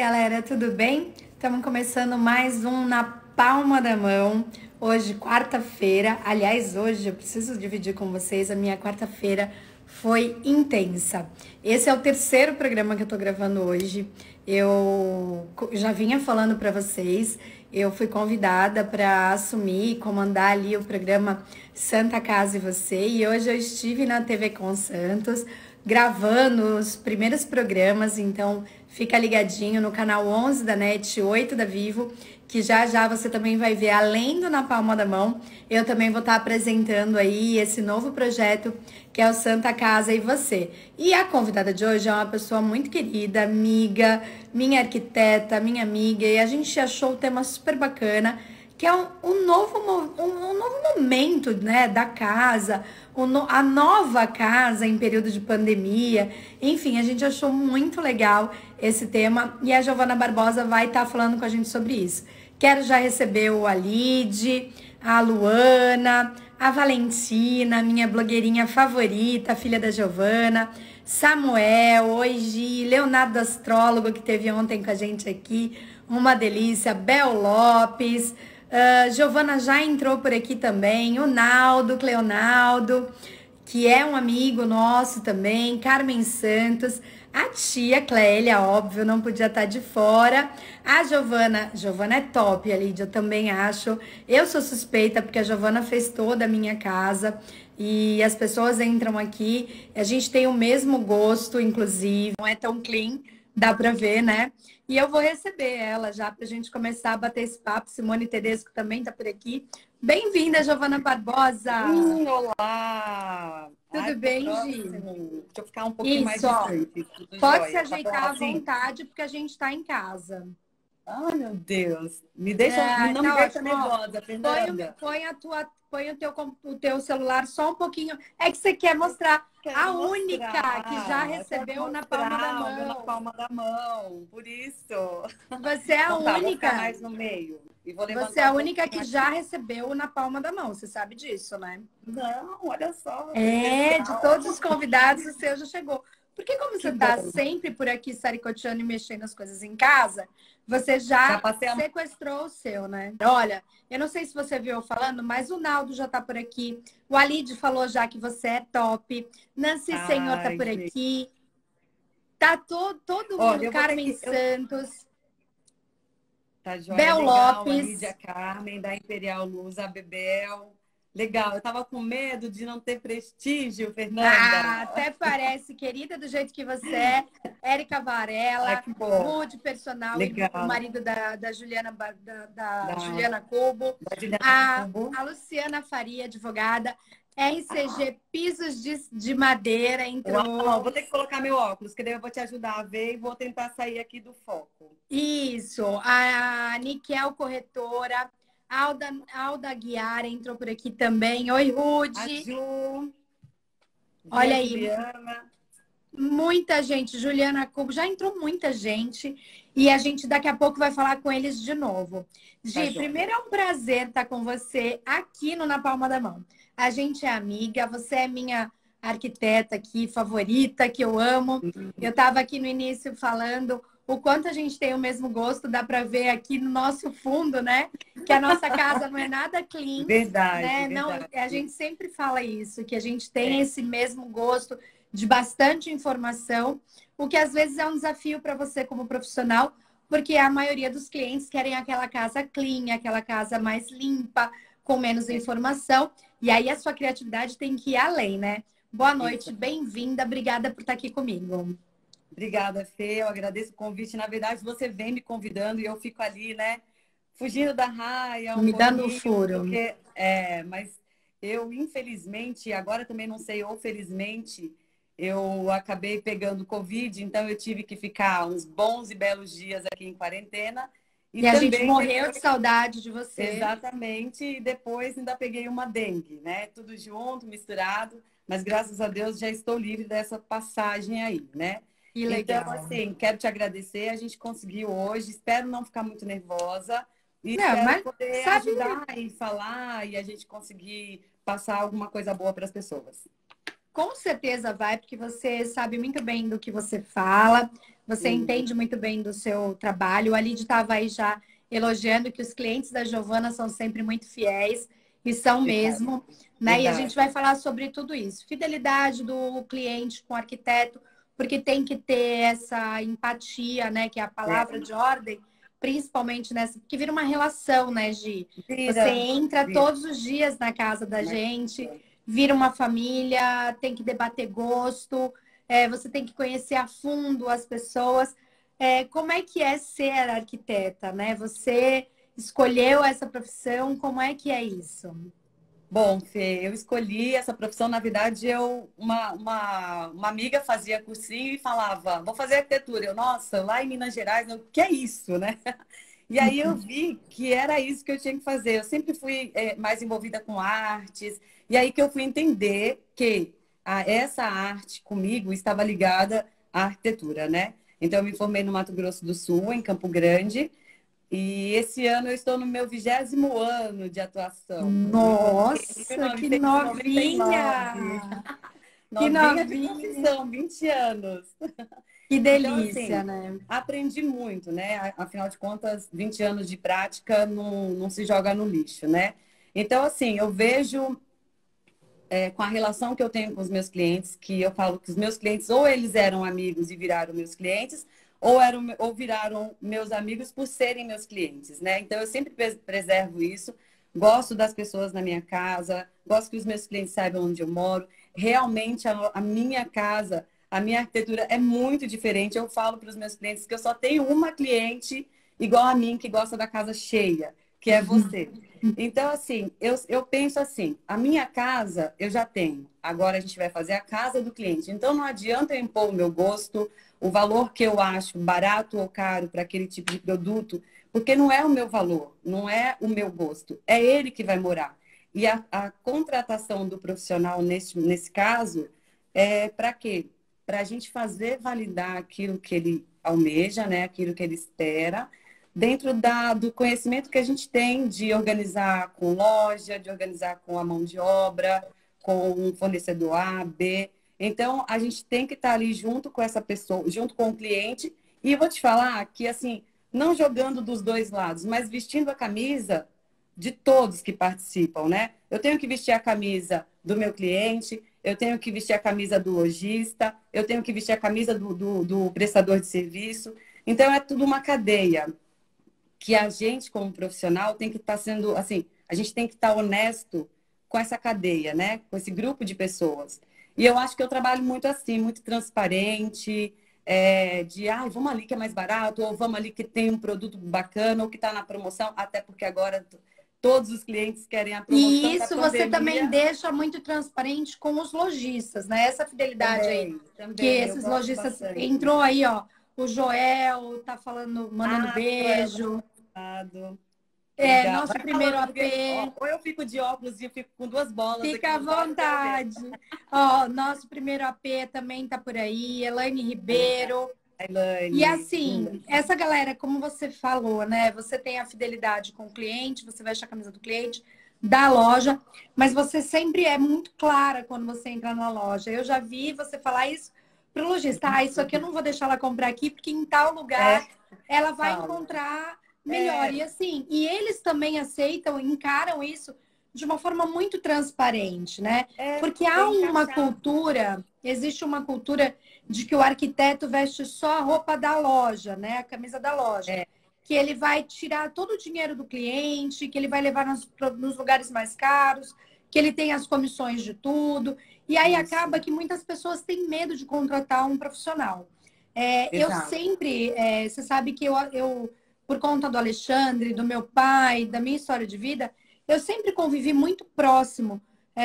galera, tudo bem? Estamos começando mais um Na Palma da Mão. Hoje, quarta-feira. Aliás, hoje eu preciso dividir com vocês. A minha quarta-feira foi intensa. Esse é o terceiro programa que eu tô gravando hoje. Eu já vinha falando para vocês. Eu fui convidada para assumir e comandar ali o programa Santa Casa e Você. E hoje eu estive na TV Com Santos gravando os primeiros programas, então fica ligadinho no canal 11 da NET, 8 da Vivo, que já já você também vai ver, além do Na Palma da Mão, eu também vou estar apresentando aí esse novo projeto que é o Santa Casa e Você. E a convidada de hoje é uma pessoa muito querida, amiga, minha arquiteta, minha amiga, e a gente achou o tema super bacana, que é um novo momento, né, da casa, a nova casa em período de pandemia. Enfim, a gente achou muito legal esse tema e a Giovana Barbosa vai estar falando com a gente sobre isso. Quero já receber o Alide, a Luana, a Valentina, minha blogueirinha favorita, filha da Giovana, Samuel, hoje, Leonardo Astrólogo, que teve ontem com a gente aqui, uma delícia, Bel Lopes, Giovana já entrou por aqui também, o Naldo, Cleonaldo, que é um amigo nosso também, Carmen Santos, a tia Clélia, óbvio, não podia estar de fora. A Giovana é top, a Lídia, eu também acho. Eu sou suspeita porque a Giovana fez toda a minha casa e as pessoas entram aqui, a gente tem o mesmo gosto, inclusive, não é tão clean, dá pra ver, né? E eu vou receber ela já pra gente começar a bater esse papo. Simone Tedesco também tá por aqui. Bem-vinda, Giovana Barbosa! Olá! Ai, Tudo pro bem, Gi? próximo. Deixa eu ficar um pouquinho mais Isso, ó. distante. Tudo Pode se jóia. Tá bom ajeitar à assim? vontade, porque a gente tá em casa. Ai, meu Deus. Me deixa, É, não me tá deixa ótimo, ó. nervosa, Fernanda. Põe o teu celular só um pouquinho. É que você quer mostrar a Quero única que já mostrar. Quero recebeu na palma da mostrar o meu na mão. palma da mão. Por isso. Você é a Então tá, vou ficar única. mais no meio. E vou Você é levantar a um única pouquinho que já aqui. recebeu na palma da mão. Você sabe disso, né? Não, olha só, que É, de especial. todos os convidados, o seu já chegou. Porque como você Que está bom. sempre por aqui saricoteando e mexendo as coisas em casa, você Já já passei a... sequestrou o seu, né? Olha, eu não sei se você viu eu falando, mas o Naldo já está por aqui. O Alide falou já que você é top. Nancy Senhor está Ai, por gente. aqui. Tá todo Olha, mundo. eu vou ter Carmen que... Santos, Tá joia, Bel legal. A Lídia Lopes. Carmen, da Imperial Luz, a Bebel. Legal, eu tava com medo de não ter prestígio, Ah, Fernanda. até parece, querida do jeito que você é. Érica Ai, Varela, que bom. Rude Personal, o Legal. marido da Juliana, da Da, Juliana Cubo. da Juliana Cubo. A Luciana Faria, advogada. RCG Pisos de Madeira Uau, entrou. vou ter que colocar meu óculos, que daí eu vou te ajudar a ver e vou tentar sair aqui do foco. Isso. A Niquel Corretora. Alda Guiara entrou por aqui também. Oi, A Rude. Ju, Olha a aí, Juliana. muita gente, Juliana Cubo, já entrou muita gente e a gente daqui a pouco vai falar com eles de novo. Tá Gi, joia. primeiro é um prazer estar com você aqui no Na Palma da Mão. A gente é amiga, você é minha arquiteta aqui favorita, que eu amo. Eu estava aqui no início falando o quanto a gente tem o mesmo gosto, dá para ver aqui no nosso fundo, né? Que a nossa casa não é nada clean, Verdade, né? Não, verdade. a gente sempre fala isso, que a gente tem É, esse mesmo gosto de bastante informação, o que às vezes é um desafio para você como profissional, porque a maioria dos clientes querem aquela casa clean, aquela casa mais limpa, com menos informação, e aí a sua criatividade tem que ir além, né? Boa isso. noite, bem-vinda, obrigada por estar aqui comigo. Obrigada, Fê. Eu agradeço o convite. Na verdade, você vem me convidando e eu fico ali, né? Fugindo da raia um Me dando o pouquinho, furo. porque mas eu, infelizmente, agora também não sei, ou felizmente, eu acabei pegando Covid, então eu tive que ficar uns bons e belos dias aqui em quarentena. E E a gente também morreu depois, de saudade de você. exatamente, e depois ainda peguei uma dengue, né? Tudo junto, misturado, mas graças a Deus já estou livre dessa passagem aí, né? Que Então, legal. assim, quero te agradecer. A gente conseguiu hoje. Espero não ficar muito nervosa e Não, espero mas poder sabe, ajudar e falar e a gente conseguir passar alguma coisa boa para as pessoas. com certeza vai, porque você sabe muito bem do que você fala, você entende muito bem do seu trabalho. A Lid estava aí já elogiando que os clientes da Giovana são sempre muito fiéis, e são Verdade. mesmo, né? E a gente Verdade. vai falar sobre tudo isso. Fidelidade do cliente com o arquiteto, porque tem que ter essa empatia, né? Que é a É. palavra de ordem, principalmente nessa, porque vira uma relação, né, Gi? Você Vira, entra vira. todos os dias na casa da Mas, gente, vira uma família, tem que debater gosto, você tem que conhecer a fundo as pessoas. Como é que é ser arquiteta, né? Você escolheu essa profissão, como é que é isso? bom, Fê, eu escolhi essa profissão, na verdade, uma amiga fazia cursinho e falava, vou fazer arquitetura. Eu, nossa, lá em Minas Gerais, o que é isso, né? E aí eu vi que era isso que eu tinha que fazer. Eu sempre fui mais envolvida com artes, e aí que eu fui entender que essa arte comigo estava ligada à arquitetura, né? Então, eu me formei no Mato Grosso do Sul, em Campo Grande, e esse ano eu estou no meu 20º ano de atuação. Me formei em Nossa, que 1999. novinha! Que Novinha de novinha! profissão, 20 anos. Que Então, delícia, assim, né? aprendi muito, né? Afinal de contas, 20 anos de prática não se joga no lixo, né? Então, assim, eu vejo com a relação que eu tenho com os meus clientes, que eu falo que os meus clientes ou eles eram amigos e viraram meus clientes, ou viraram meus amigos por serem meus clientes, né? Então, eu sempre preservo isso. Gosto das pessoas na minha casa, gosto que os meus clientes saibam onde eu moro. Realmente, a minha casa, a minha arquitetura é muito diferente. Eu falo para os meus clientes que eu só tenho uma cliente igual a mim, que gosta da casa cheia, que é você. Então, assim, eu penso assim, a minha casa eu já tenho. Agora a gente vai fazer a casa do cliente. Então, não adianta eu impor o meu gosto, o valor que eu acho barato ou caro para aquele tipo de produto, porque não é o meu valor, não é o meu gosto. É ele que vai morar. E a contratação do profissional nesse caso é para quê? Para a gente fazer validar aquilo que ele almeja, né? Aquilo que ele espera dentro do conhecimento que a gente tem de organizar com loja, de organizar com a mão de obra, com um fornecedor A, B. Então, a gente tem que estar ali junto com essa pessoa, junto com o cliente. E eu vou te falar que, assim, não jogando dos dois lados, mas vestindo a camisa de todos que participam, né? Eu tenho que vestir a camisa do meu cliente, eu tenho que vestir a camisa do lojista, eu tenho que vestir a camisa do prestador de serviço. Então, é tudo uma cadeia que a gente, como profissional, tem que estar sendo, assim, a gente tem que estar honesto com essa cadeia, né? Com esse grupo de pessoas. E eu acho que eu trabalho muito assim, muito transparente, vamos ali que é mais barato, ou vamos ali que tem um produto bacana, ou que está na promoção, até porque agora todos os clientes querem a E promoção da isso você também pandemia. deixa muito transparente com os lojistas, né? Essa fidelidade aí, que Também, eu esses gosto lojistas bastante. entrou aí, ó. O Joel tá falando, mandando Ah, Joel, beijo. obrigado. Legal. Nosso Vai primeiro falando, AP. porque ó, ou eu fico de óculos e eu fico com duas bolas aqui Fica à nos olhos, eu vejo. vontade. Ó, nosso primeiro AP também tá por aí, Elaine É verdade. Ribeiro. E Elaine, linda. assim, essa galera, como você falou, né? Você tem a fidelidade com o cliente, você veste a camisa do cliente, da loja, mas você sempre é muito clara quando você entra na loja. Eu já vi você falar isso pro lojista, isso aqui eu não vou deixar ela comprar aqui, porque em tal É, lugar ela vai fala. encontrar melhor. É, E assim, e eles também aceitam, encaram isso de uma forma muito transparente, né? Porque há tem uma encaixar. cultura, existe uma cultura de que o arquiteto veste só a roupa da loja, né? A camisa da loja. É, Que ele vai tirar todo o dinheiro do cliente, que ele vai levar nos lugares mais caros, que ele tem as comissões de tudo. E aí isso, acaba que muitas pessoas têm medo de contratar um profissional. Eu exato. sempre, você sabe que por conta do Alexandre, do meu pai, da minha história de vida, eu sempre convivi muito próximo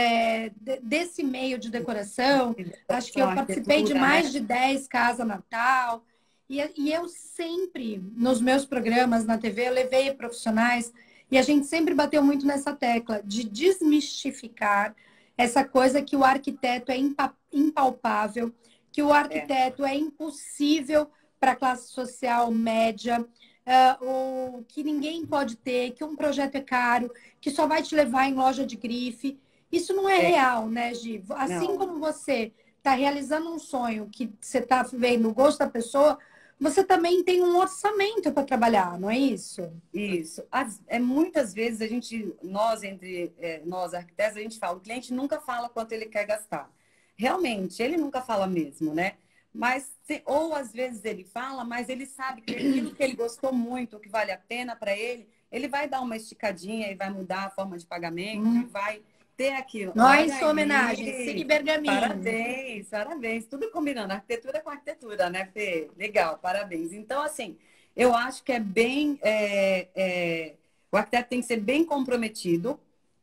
desse meio de decoração. Acho que São eu participei de arquitetura, né? mais de 10 casas Natal. E eu sempre, nos meus programas na TV, eu levei profissionais e a gente sempre bateu muito nessa tecla de desmistificar essa coisa que o arquiteto é impalpável, que o É, arquiteto é impossível para a classe social média, ou que ninguém pode ter, que um projeto é caro, que só vai te levar em loja de grife. Isso não é É, real, né, Gi? Assim não. como você está realizando um sonho que você está vendo o gosto da pessoa, você também tem um orçamento para trabalhar, não é isso? Isso. Muitas vezes nós nós arquitetos, a gente fala, o cliente nunca fala quanto ele quer gastar. Realmente, ele nunca fala mesmo, né? Ou às vezes ele fala, mas ele sabe que aquilo que ele gostou muito, que vale a pena para ele vai dar uma esticadinha e vai mudar a forma de pagamento e Hum. vai ter aquilo. Olha Nós, sua homenagem, Sig aí! Bergamin. Parabéns, parabéns. Tudo combinando, arquitetura com arquitetura, né, Fê? Legal, parabéns. Então, assim, eu acho que o arquiteto tem que ser bem comprometido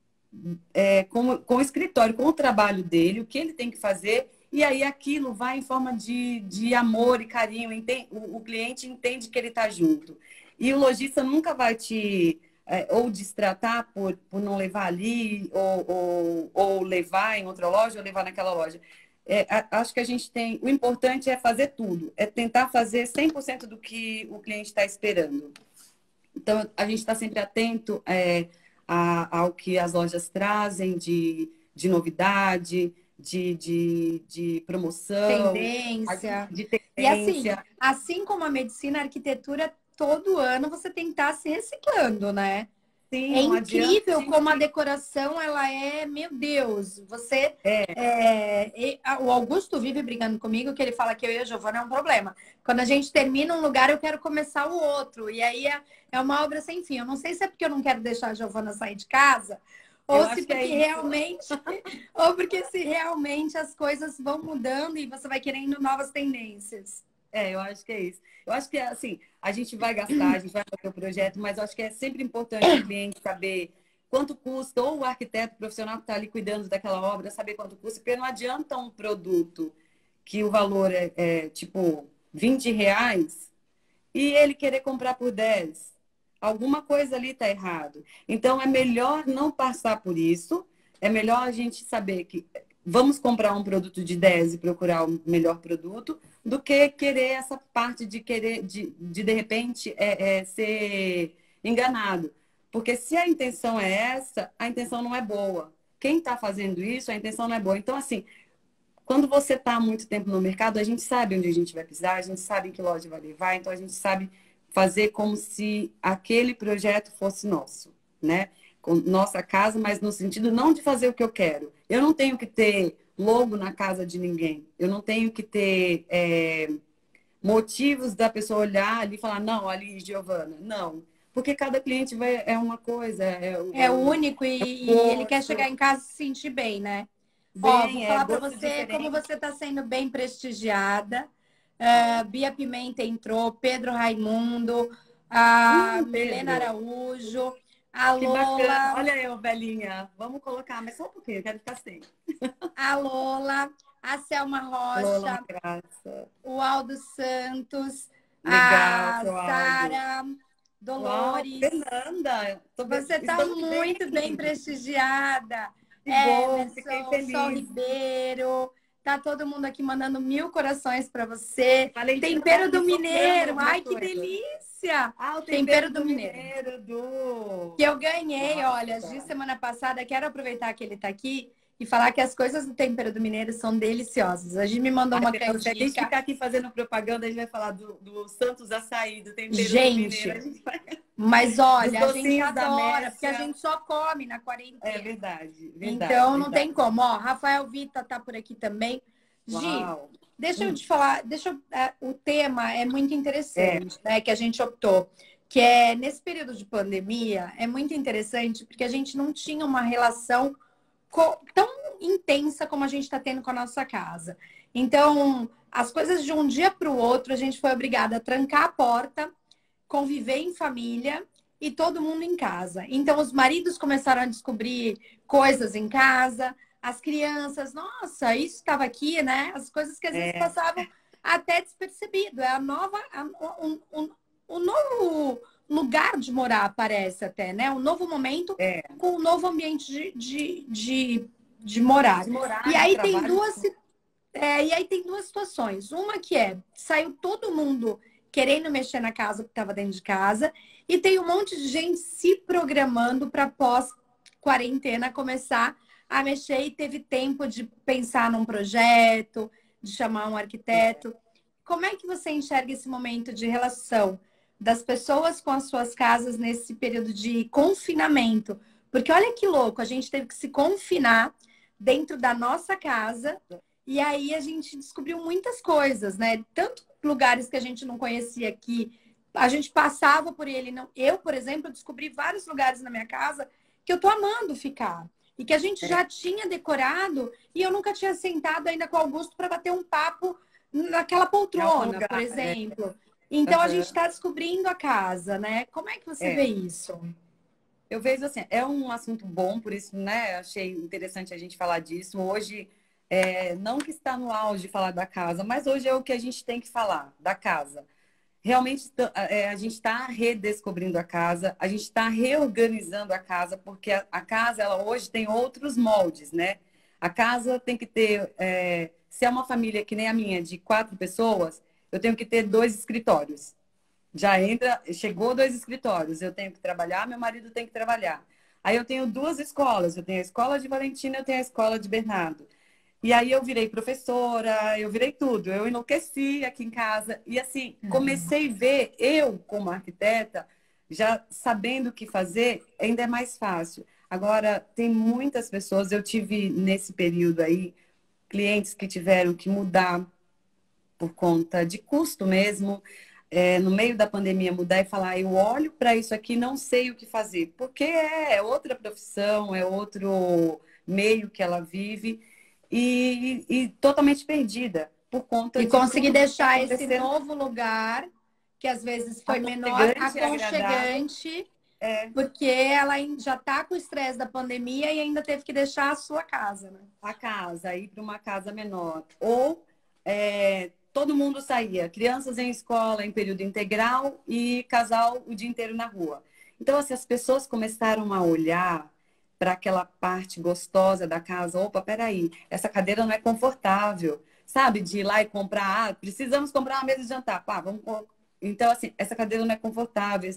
com o escritório, com o trabalho dele, o que ele tem que fazer, e aí aquilo vai em forma de amor e carinho. O cliente entende que ele está junto. E o lojista nunca vai ou destratar por não levar ali, ou levar em outra loja, ou levar naquela loja. Acho que a gente tem. O importante é fazer tudo, é tentar fazer 100% do que o cliente está esperando. Então, a gente está sempre atento ao que as lojas trazem de novidade, de promoção, Tendência. de E assim, tendência. assim como a medicina, a arquitetura, todo ano você tem que estar se reciclando, né? Sim, É não adianta a incrível como a gente. decoração, ela é, meu Deus, você. É, O Augusto vive brigando comigo, que ele fala que eu e a Giovana é um problema. Quando a gente termina um lugar, eu quero começar o outro. E aí é uma obra sem fim. Eu não sei se é porque eu não quero deixar a Giovana sair de casa, eu ou se acho que é porque isso. realmente, ou porque se realmente as coisas vão mudando e você vai querendo novas tendências. Eu acho que é isso. Eu acho que, assim, a gente vai gastar, a gente vai fazer o projeto, mas eu acho que é sempre importante o cliente saber quanto custa, ou o arquiteto profissional que está ali cuidando daquela obra, saber quanto custa, porque não adianta um produto que o valor é tipo R$ 20 e ele querer comprar por 10. Alguma coisa ali está errado. Então, é melhor não passar por isso. É melhor a gente saber que vamos comprar um produto de 10 e procurar o melhor produto, do que querer essa parte de querer, de repente, ser enganado. Porque se a intenção é essa, a intenção não é boa. Quem está fazendo isso, a intenção não é boa. Então, assim, quando você está há muito tempo no mercado, a gente sabe onde a gente vai pisar, a gente sabe em que loja vai levar, então a gente sabe fazer como se aquele projeto fosse nosso, né? Com nossa casa, mas no sentido não de fazer o que eu quero. Eu não tenho que ter logo na casa de ninguém. Eu não tenho que ter motivos da pessoa olhar ali e falar, não, ali, Giovana. Não. Porque cada cliente é uma coisa, É único e ele quer chegar gosto, em casa e se sentir bem, né? Ó, vou bem, falar para gosto você como diferente. você está sendo bem prestigiada. Bia Pimenta entrou, Pedro Raimundo, a Milena Pedro. Araújo, a Que bacana. Lola, Olha eu, velhinha. Vamos colocar, mas só um pouquinho, eu quero ficar sem. a Lola, a Selma Lola, Rocha, graça. o Aldo Santos, Legal, a seu Aldo. Sara Uau, Dolores. Fernanda. Você está Estamos muito bem bem. prestigiada. Que bom, fiquei Emerson, Sol feliz. Ribeiro, tá todo mundo aqui mandando 1000 corações para você. Valentina tá Tempero aqui do soprando Mineiro, alguma ai que coisa. delícia! Ah, o Tempero tempero do do Mineiro. mineiro, Que eu ganhei, olha, de Nossa. semana passada. Quero aproveitar que ele está aqui e falar que as coisas do Tempero do Mineiro são deliciosas. A gente me mandou Ai, uma Fernanda, se a gente canjica. ficar aqui fazendo propaganda, a gente vai falar do Santos Açaí, do tempero do mineiro. A Gente, gente vai... mas Dos olha, a gente docinhos da adora, porque a Mércia. gente só come na É quarentena. verdade, verdade, Então não verdade. tem como. Ó, Rafael Vita tá por aqui também. Gi, Uau. deixa eu te falar, o tema é muito É, interessante, né? Que a gente optou, que é nesse período de pandemia, é muito interessante porque a gente não tinha uma relação tão intensa como a gente está tendo com a nossa casa. Então, as coisas de um dia para o outro, a gente foi obrigada a trancar a porta, conviver em família e todo mundo em casa. Então, os maridos começaram a descobrir coisas em casa, as crianças, nossa, isso estava aqui, né? As coisas que às vezes é, passavam até despercebido. É o novo lugar de morar, parece até, né? Um novo momento é. com um novo ambiente de morar. De E morar, de aí tem trabalho. duas situações. Uma que saiu todo mundo querendo mexer na casa que estava dentro de casa, e tem um monte de gente se programando para pós-quarentena começar a mexer e teve tempo de pensar num projeto, de chamar um arquiteto. Como é que você enxerga esse momento de relação das pessoas com as suas casas nesse período de confinamento? Porque olha que louco, a gente teve que se confinar dentro da nossa casa e aí a gente descobriu muitas coisas, né? Tanto lugares que a gente não conhecia aqui, a gente passava por ele. Não... Eu, por exemplo, descobri vários lugares na minha casa que eu tô amando ficar. E que a gente já tinha decorado e eu nunca tinha sentado ainda com o Augusto para bater um papo naquela poltrona, lugar, por exemplo. Então a gente está descobrindo a casa, né? Como é que você vê isso? Eu vejo assim, é um assunto bom, por isso, né? Achei interessante a gente falar disso. Hoje, não que está no auge falar da casa, mas hoje é o que a gente tem que falar, da casa. Realmente, a gente está redescobrindo a casa, a gente está reorganizando a casa, porque a casa, ela hoje tem outros moldes, né? A casa tem que ter, se é uma família que nem a minha, de 4 pessoas, eu tenho que ter 2 escritórios. Já entra, chegou 2 escritórios, eu tenho que trabalhar, meu marido tem que trabalhar. Aí eu tenho 2 escolas, eu tenho a escola de Valentina, eu tenho a escola de Bernardo. E aí eu virei professora, eu virei tudo, eu enlouqueci aqui em casa. E assim, comecei a ver, eu como arquiteta, já sabendo o que fazer, ainda é mais fácil. Agora, tem muitas pessoas, eu tive nesse período aí, clientes que tiveram que mudar por conta de custo mesmo, no meio da pandemia mudar e falar, eu olho para isso aqui, não sei o que fazer, porque é outra profissão, é outro meio que ela vive e totalmente perdida por conta E de conseguir tudo que está deixar esse acontecendo. novo lugar, que às vezes foi menor, Aconchegante e agradável. aconchegante, porque ela já está com o estresse da pandemia e ainda teve que deixar a sua casa, né? A casa, ir para uma casa menor. Ou todo mundo saía, crianças em escola em período integral e casal o dia inteiro na rua. Então, assim, as pessoas começaram a olhar para aquela parte gostosa da casa. Opa, peraí, essa cadeira não é confortável. Sabe, de ir lá e comprar, precisamos comprar uma mesa de jantar. Pá, vamos. Então, assim, essa cadeira não é confortável.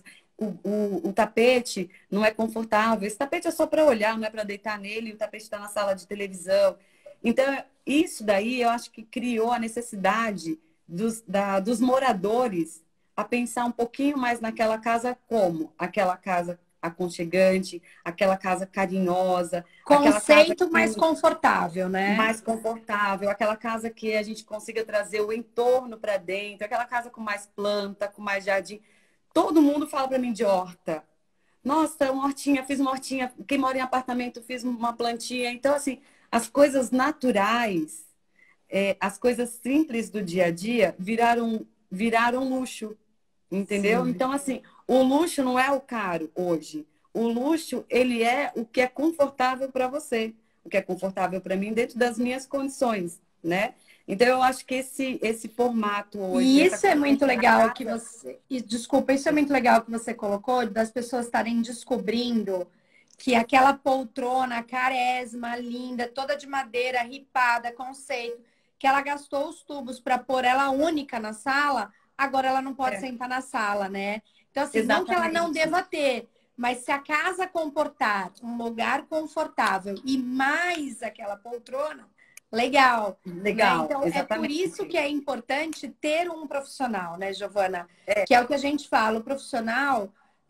O tapete não é confortável. Esse tapete é só para olhar, não é para deitar nele. O tapete está na sala de televisão. Então, isso daí eu acho que criou a necessidade dos moradores a pensar um pouquinho mais naquela casa como aquela casa aconchegante, aquela casa carinhosa, aquela casa Conceito mais confortável, né? mais confortável, aquela casa que a gente consiga trazer o entorno para dentro, aquela casa com mais planta, com mais jardim. Todo mundo fala para mim de horta. Nossa, uma hortinha, fiz uma hortinha. Quem mora em apartamento, fiz uma plantinha. Então, assim, as coisas naturais, as coisas simples do dia a dia viraram luxo, entendeu? Sim. Então, assim, o luxo não é o caro hoje. O luxo, ele é o que é confortável para você, o que é confortável para mim dentro das minhas condições, né? Então, eu acho que esse formato hoje, E essa isso é muito consciência da legal que casa, você. E, desculpa, isso é muito legal que você colocou, das pessoas estarem descobrindo que aquela poltrona caresma, linda, toda de madeira, ripada, conceito, que ela gastou os tubos para pôr ela única na sala, agora ela não pode sentar na sala, né? Então, assim, não que ela não exatamente. deva ter, mas se a casa comportar um lugar confortável e mais aquela poltrona, legal. Né? Legal, Então, é por isso exatamente. que é importante ter um profissional, né, Giovana? Que é o que a gente fala, o profissional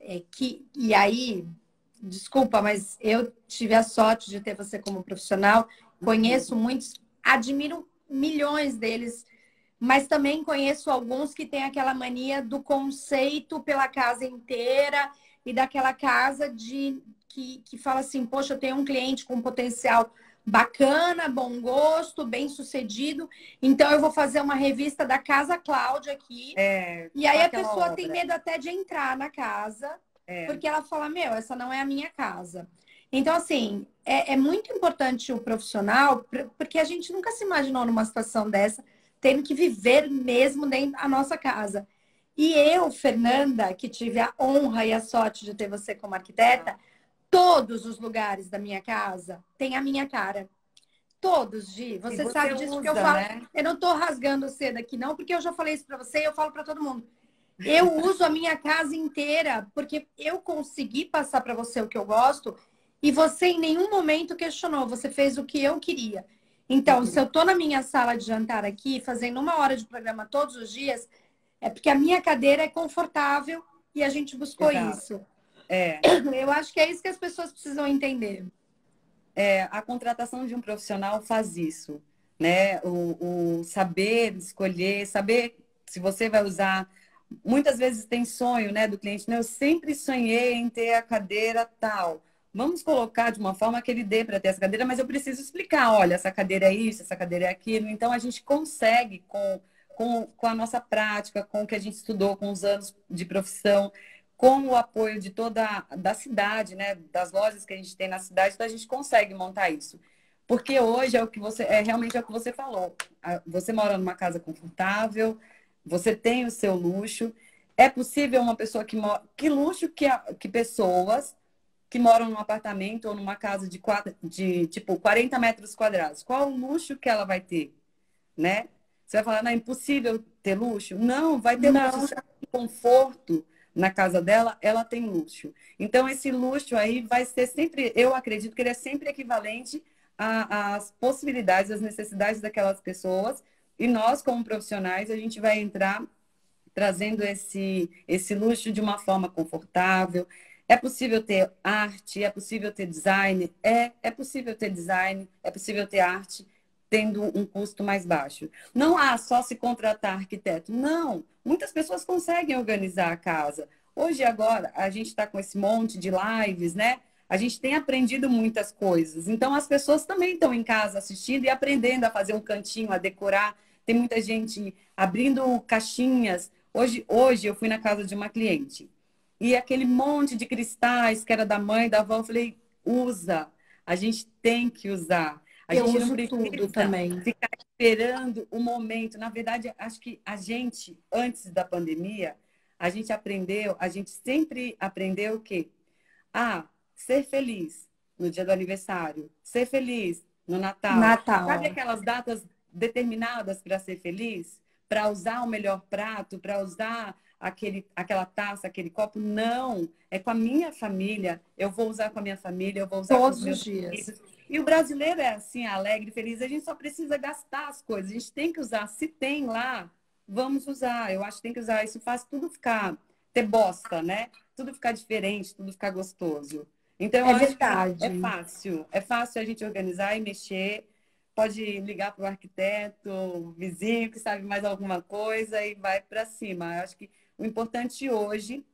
e aí, desculpa, mas eu tive a sorte de ter você como profissional, conheço muitos, admiro milhões deles, mas também conheço alguns que têm aquela mania do conceito pela casa inteira e daquela casa que fala assim, poxa, eu tenho um cliente com potencial bacana, bom gosto, bem sucedido. Então eu vou fazer uma revista da Casa Cláudia aqui. E Com aí a aquela pessoa tem obra. medo até de entrar na casa, porque ela fala, meu, essa não é a minha casa. Então, assim, é muito importante o profissional, porque a gente nunca se imaginou numa situação dessa, tendo que viver mesmo dentro da nossa casa. E eu, Fernanda, que tive a honra e a sorte de ter você como arquiteta, todos os lugares da minha casa têm a minha cara. Todos, Gi. E Você você sabe disso, porque eu usa, falo. né? Eu não tô rasgando seda aqui, não, porque eu já falei isso para você e eu falo para todo mundo. Eu uso a minha casa inteira, porque eu consegui passar para você o que eu gosto e você em nenhum momento questionou, você fez o que eu queria. Então, se eu tô na minha sala de jantar aqui, fazendo 1 hora de programa todos os dias, é porque a minha cadeira é confortável e a gente buscou Exato. isso. É, Eu acho que é isso que as pessoas precisam entender. a contratação de um profissional faz isso, né? O saber escolher, saber se você vai usar. Muitas vezes tem sonho, né, do cliente, né? Eu sempre sonhei em ter a cadeira tal. Vamos colocar de uma forma que ele dê para ter essa cadeira, mas eu preciso explicar, olha, essa cadeira é isso, essa cadeira é aquilo. Então a gente consegue com a nossa prática, com o que a gente estudou, com os anos de profissão, com o apoio de toda da cidade, né, das lojas que a gente tem na cidade, então a gente consegue montar isso. Porque hoje é o que você realmente é o que você falou. Você mora numa casa confortável, você tem o seu luxo. É possível uma pessoa que mora. Que luxo que pessoas que moram num apartamento ou numa casa de tipo 40 metros quadrados. Qual o luxo que ela vai ter, né? Você vai falar, não, é impossível ter luxo? Não, vai ter luxo. Não, Se ela tem conforto na casa dela, ela tem luxo. Então, esse luxo aí vai ser sempre, eu acredito que ele é sempre equivalente às possibilidades, às necessidades daquelas pessoas. E nós, como profissionais, a gente vai entrar trazendo esse luxo de uma forma confortável. É possível ter arte, é possível ter design, é possível ter design, é possível ter arte tendo um custo mais baixo. Não há só se contratar arquiteto. Não, muitas pessoas conseguem organizar a casa. Hoje, agora, a gente está com esse monte de lives, né? A gente tem aprendido muitas coisas. Então, as pessoas também estão em casa assistindo e aprendendo a fazer um cantinho, a decorar. Tem muita gente abrindo caixinhas. Hoje eu fui na casa de uma cliente e aquele monte de cristais que era da mãe, da avó, eu falei, usa. A gente tem que usar. A eu gente não uso tudo precisa também. ficar esperando o momento. Na verdade, acho que a gente, antes da pandemia, a gente sempre aprendeu o quê? Ah, ser feliz no dia do aniversário, ser feliz no Natal. Sabe Natal. aquelas datas determinadas para ser feliz? Para usar o melhor prato, para usar aquela taça, aquele copo? Não, é com a minha família. Eu vou usar com a minha família, eu vou usar com os Todos os meus dias. amigos. E o brasileiro é assim, alegre, feliz. A gente só precisa gastar as coisas. A gente tem que usar. Se tem lá, vamos usar. Eu acho que tem que usar. Isso faz tudo ficar, ter bosta, né? Tudo ficar diferente, tudo ficar gostoso. Então, eu É acho que é verdade. fácil. É fácil a gente organizar e mexer. Pode ligar para o arquiteto, o vizinho que sabe mais alguma coisa e vai para cima. Eu acho que o importante hoje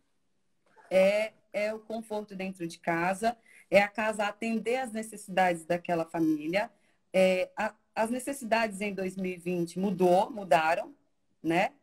é o conforto dentro de casa, é a casa atender às necessidades daquela família. As necessidades em 2020 mudaram, né?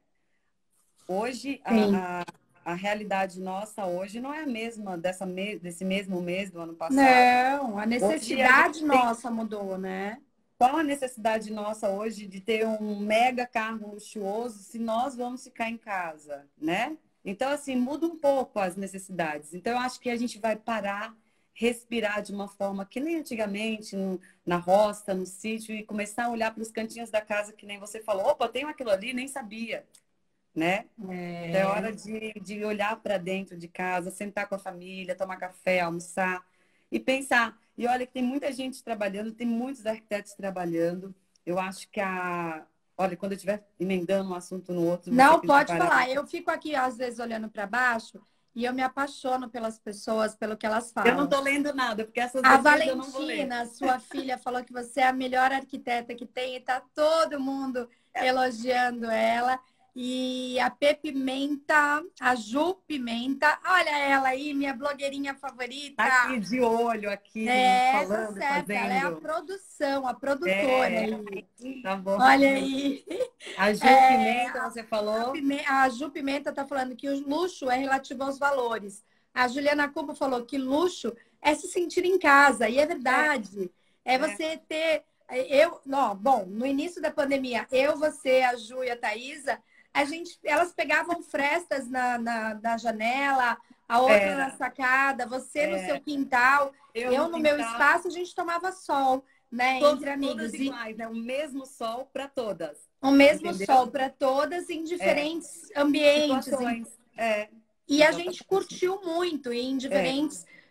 Hoje, Sim. a realidade nossa hoje não é a mesma desse mesmo mês do ano passado. Não, a Hoje a gente necessidade tem. nossa mudou, né? Qual a necessidade nossa hoje de ter um mega carro luxuoso se nós vamos ficar em casa, né? Então, assim, muda um pouco as necessidades. Então, eu acho que a gente vai parar, respirar de uma forma que nem antigamente, na roça, no sítio, e começar a olhar para os cantinhos da casa, que nem você falou. Opa, tem aquilo ali, nem sabia, né? Então, é É, hora de olhar para dentro de casa, sentar com a família, tomar café, almoçar e pensar. E olha que tem muita gente trabalhando, tem muitos arquitetos trabalhando. Eu acho que Olha, quando eu estiver emendando um assunto no outro, você não tem que pode parar. falar. Eu fico aqui, às vezes, olhando para baixo e eu me apaixono pelas pessoas, pelo que elas Eu não falam. estou lendo nada, porque essas A depois eu não vou ler. Valentina, sua filha, falou que você é a melhor arquiteta que tem e tá todo mundo elogiando ela. E a P Pimenta, a Ju Pimenta, olha ela aí, minha blogueirinha favorita. Aqui de olho, aqui, É, tá falando, certa, ela é a fazendo. produção, a produtora É, aí. tá bom. Olha aí. A Ju É, Pimenta, você falou? A Ju Pimenta está falando que o luxo é relativo aos valores. A Juliana Cubo falou que luxo é se sentir em casa, e é É, verdade. É é, você ter. Eu, não, bom, no início da pandemia, eu, você, a Ju e a Thaisa, elas pegavam frestas na janela, a outra na era. sacada, você no seu É, quintal, eu eu no no meu quintal, espaço, a gente tomava sol, né, entre todas amigos. E iguais, né? O mesmo sol para todas, o mesmo entendeu? sol para todas em É, diferentes ambientes. situações. E a gente Exatamente. curtiu muito em É, diferentes.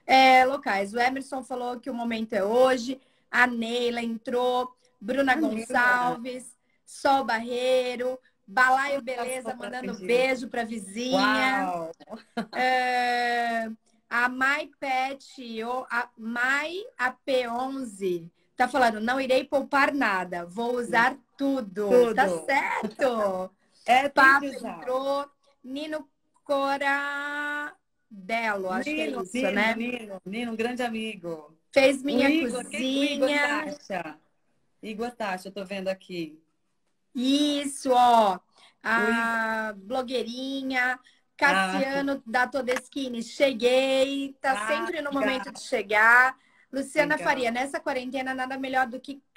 locais. O Emerson falou que o momento é hoje. A Neila entrou. Bruna A Neila. Gonçalves. Sol Barreiro. Balaio A Beleza mandando Solange. beijo para vizinha. Uau! A Mai Pet, a Mai AP11, tá falando, não irei poupar nada, vou usar tudo. Tá Tudo. certo. Tem que Papo usar. entrou. Nino Coradelo, acho que é Nino, isso, Nino, né? Nino, Nino, um grande amigo. Fez O minha Igor, o Igor cozinha. Tacha. Igor Tacha, eu tô vendo aqui. Isso, ó. O Igor. A blogueirinha. Ah, Cassiano da Todeschini, cheguei. Tá sempre no momento legal, de chegar. Luciana Faria, legal. nessa quarentena nada melhor do que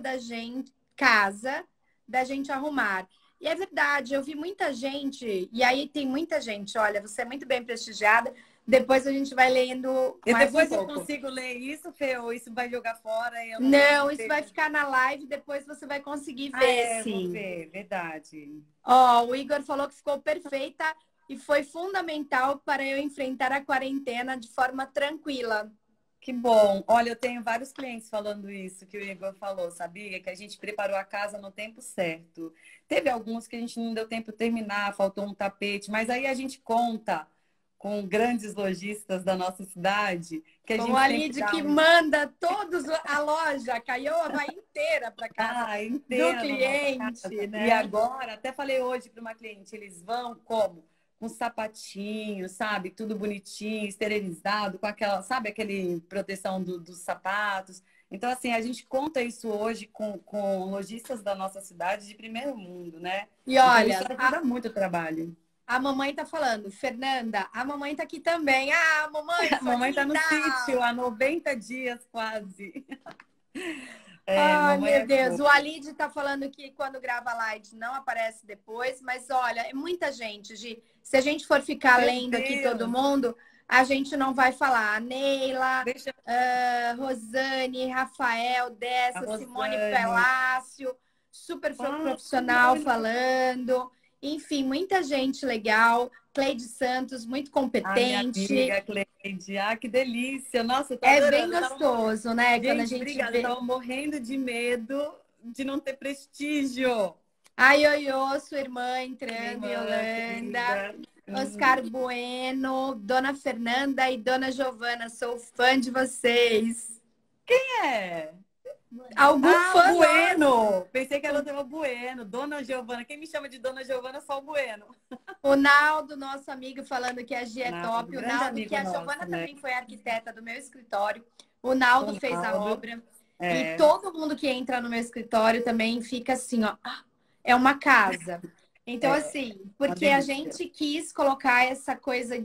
casa da gente arrumar. E é verdade, eu vi muita gente, e aí tem muita gente, olha, você é muito bem prestigiada. Depois a gente vai lendo E mais um depois eu pouco. consigo ler isso, Fê, ou isso vai jogar fora e eu não vou Não, isso ver. vai ficar na live, depois você vai conseguir Ah, ver, vou sim. ver, verdade. Ó, o Igor falou que ficou perfeita e foi fundamental para eu enfrentar a quarentena de forma tranquila. Que bom. Olha, eu tenho vários clientes falando isso que o Igor falou, sabia? Que a gente preparou a casa no tempo certo. Teve alguns que a gente não deu tempo de terminar, faltou um tapete, mas aí a gente conta com grandes lojistas da nossa cidade, que a Com gente a sempre Lid dá que um. manda todos a loja, a Caioa vai inteira para casa do Inteira na nossa cliente, casa. E né? agora, até falei hoje para uma cliente, eles vão como? Com sapatinho, sabe? Tudo bonitinho, esterilizado, com aquela, sabe, aquele proteção dos sapatos. Então, assim, a gente conta isso hoje com lojistas da nossa cidade de primeiro mundo, né? E Então, isso olha, ajuda muito o trabalho. a mamãe tá falando, Fernanda, a mamãe tá aqui também. Ah, mamãe, A sua mamãe está no linda! sítio há 90 dias quase. Ai, Mamãe meu é Deus. O fofa. Alid tá falando que quando grava live não aparece depois, mas olha, é muita gente, Gi. Se a gente for ficar Meu lendo aqui todo Deus! mundo, a gente não vai falar. A Neila, Deixa Rosane, Rafael a Dessa, Simone Rosane. Pelácio, super Ah, profissional falando. Enfim, muita gente legal. Cleide Santos, muito a minha competente. amiga Cleide. Ah, que delícia. Nossa, eu tô É bem adorando. gostoso, né? Quando a Gente, gente obrigada. Eu vê. tava morrendo de medo de não ter prestígio. Ai, oi, sua irmã Minha entrando, irmã Yolanda. querida. Oscar Bueno, Dona Fernanda e Dona Giovana, sou fã de vocês. É. Algum Ah, o fã nosso? Bueno. Pensei que era o tema Bueno. Dona Giovana. Quem me chama de Dona Giovana é só o Bueno. O Naldo, nosso amigo, falando que a Gia é Naldo, top. O grande Naldo, que amigo a nosso, Giovana né? também foi arquiteta do meu escritório. O Naldo O fez a Naldo. obra. E É. todo mundo que entra no meu escritório também fica assim, ó. É uma casa. Então, É. assim, Uma porque a delícia. gente quis colocar essa coisa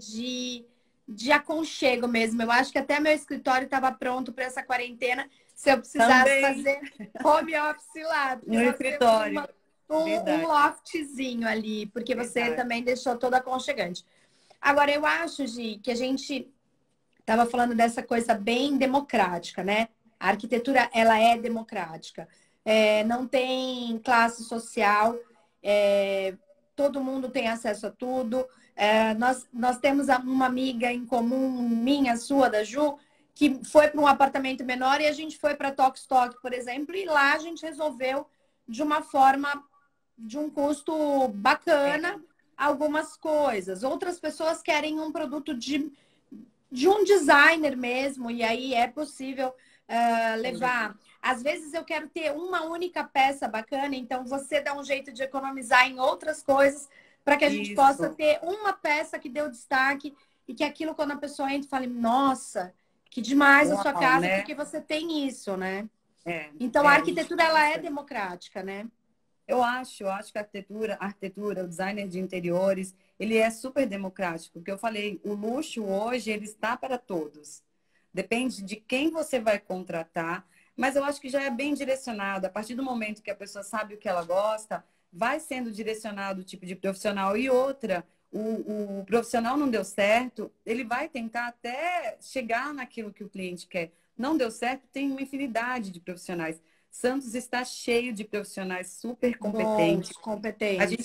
de aconchego mesmo. Eu acho que até meu escritório estava pronto para essa quarentena, se eu precisasse Também fazer home office lá, porque no nós temos escritório. um Verdade. loftzinho ali, porque você Verdade. também deixou todo aconchegante. Agora, eu acho, Gi, que a gente estava falando dessa coisa bem democrática, né? A arquitetura, ela é democrática. Não tem classe social, é, todo mundo tem acesso a tudo. Nós temos uma amiga em comum, minha, sua, da Ju, que foi para um apartamento menor e a gente foi para Tokstok, por exemplo, e lá a gente resolveu de uma forma, de um custo É. bacana, algumas coisas. Outras pessoas querem um produto de um designer mesmo, e aí é possível levar. Às vezes eu quero ter uma única peça bacana, então você dá um jeito de economizar em outras coisas para que a gente possa Isso. ter uma peça que deu destaque e que aquilo, quando a pessoa entra, fale, nossa, que demais a sua Uau, casa, né? porque você tem isso, né? É, Então a a gente arquitetura ela é pensa. democrática, né? Eu acho que a arquitetura, o designer de interiores, ele é super democrático, porque eu falei, o luxo hoje ele está para todos. Depende de quem você vai contratar, mas eu acho que já é bem direcionado. A partir do momento que a pessoa sabe o que ela gosta, vai sendo direcionado o tipo de profissional. E outra, o profissional não deu certo, ele vai tentar até chegar naquilo que o cliente quer. Não deu certo, tem uma infinidade de profissionais. Santos está cheio de profissionais super Bons, competentes. A gente, competentes.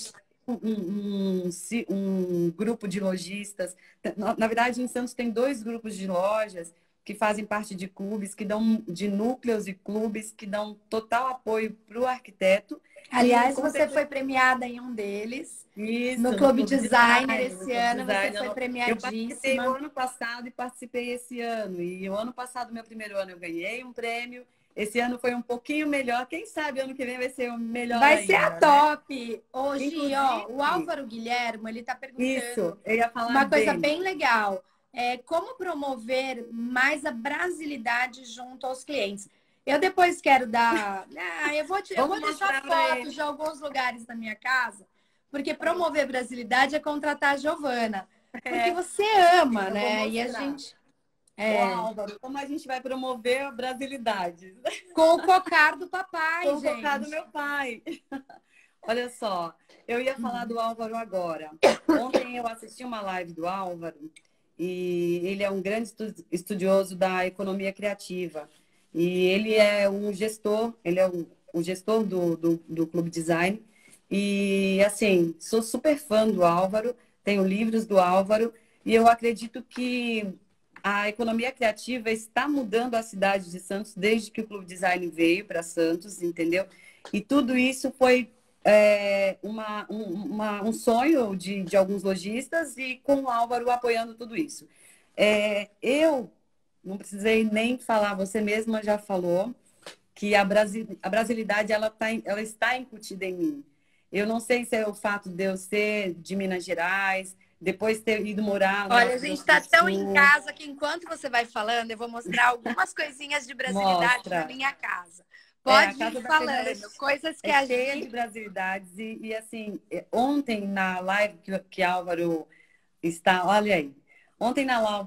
um grupo de lojistas. Na verdade, em Santos tem dois grupos de lojas que fazem parte de clubes, que dão de núcleos e clubes que dão total apoio para o arquiteto. Aliás, você foi premiada em um deles. Isso, no Clube Clube Designer no esse Clube ano, Designer. você foi Eu participei o premiadíssima. ano passado e participei esse ano. E o ano passado, meu primeiro ano, eu ganhei um prêmio. Esse ano foi um pouquinho melhor. Quem sabe ano que vem vai ser melhor Vai ser a ainda, né? top! Hoje, ó, o Inclusive, Álvaro Guilhermo, ele tá isso, perguntando eu ia falar uma coisa dele. bem legal. Como promover mais a brasilidade junto aos clientes? Eu depois quero dar. Eu Vamos vou deixar mostrar para fotos ele. de alguns lugares da minha casa, porque promover brasilidade é contratar a Giovana. Porque É, você ama, eu vou né? E a mostrar. gente. Ô, É, Álvaro, como a gente vai promover a brasilidade? com o cocar do papai, Com o cocado do gente. meu pai. Olha só, eu ia falar do Álvaro agora. Ontem eu assisti uma live do Álvaro e ele é um grande estudioso da economia criativa. E ele é um gestor, ele é o gestor do Clube Design. E, assim, sou super fã do Álvaro, tenho livros do Álvaro e eu acredito que a economia criativa está mudando a cidade de Santos desde que o Clube Design veio para Santos, entendeu? E tudo isso foi um sonho de alguns lojistas e com o Álvaro apoiando tudo isso. Eu não precisei nem falar, você mesma já falou que a brasilidade ela está incutida em mim. Eu não sei se é o fato de eu ser de Minas Gerais, depois ter ido morar no Olha, a Mato gente Grosso do está tão em Sul. casa que enquanto você vai falando, eu vou mostrar algumas coisinhas de brasilidade na Mostra. minha casa. A Pode ir casa da Fernanda falando, coisas que é a cheia de Gi... brasilidades e assim, ontem na live que Álvaro está, olha aí, ontem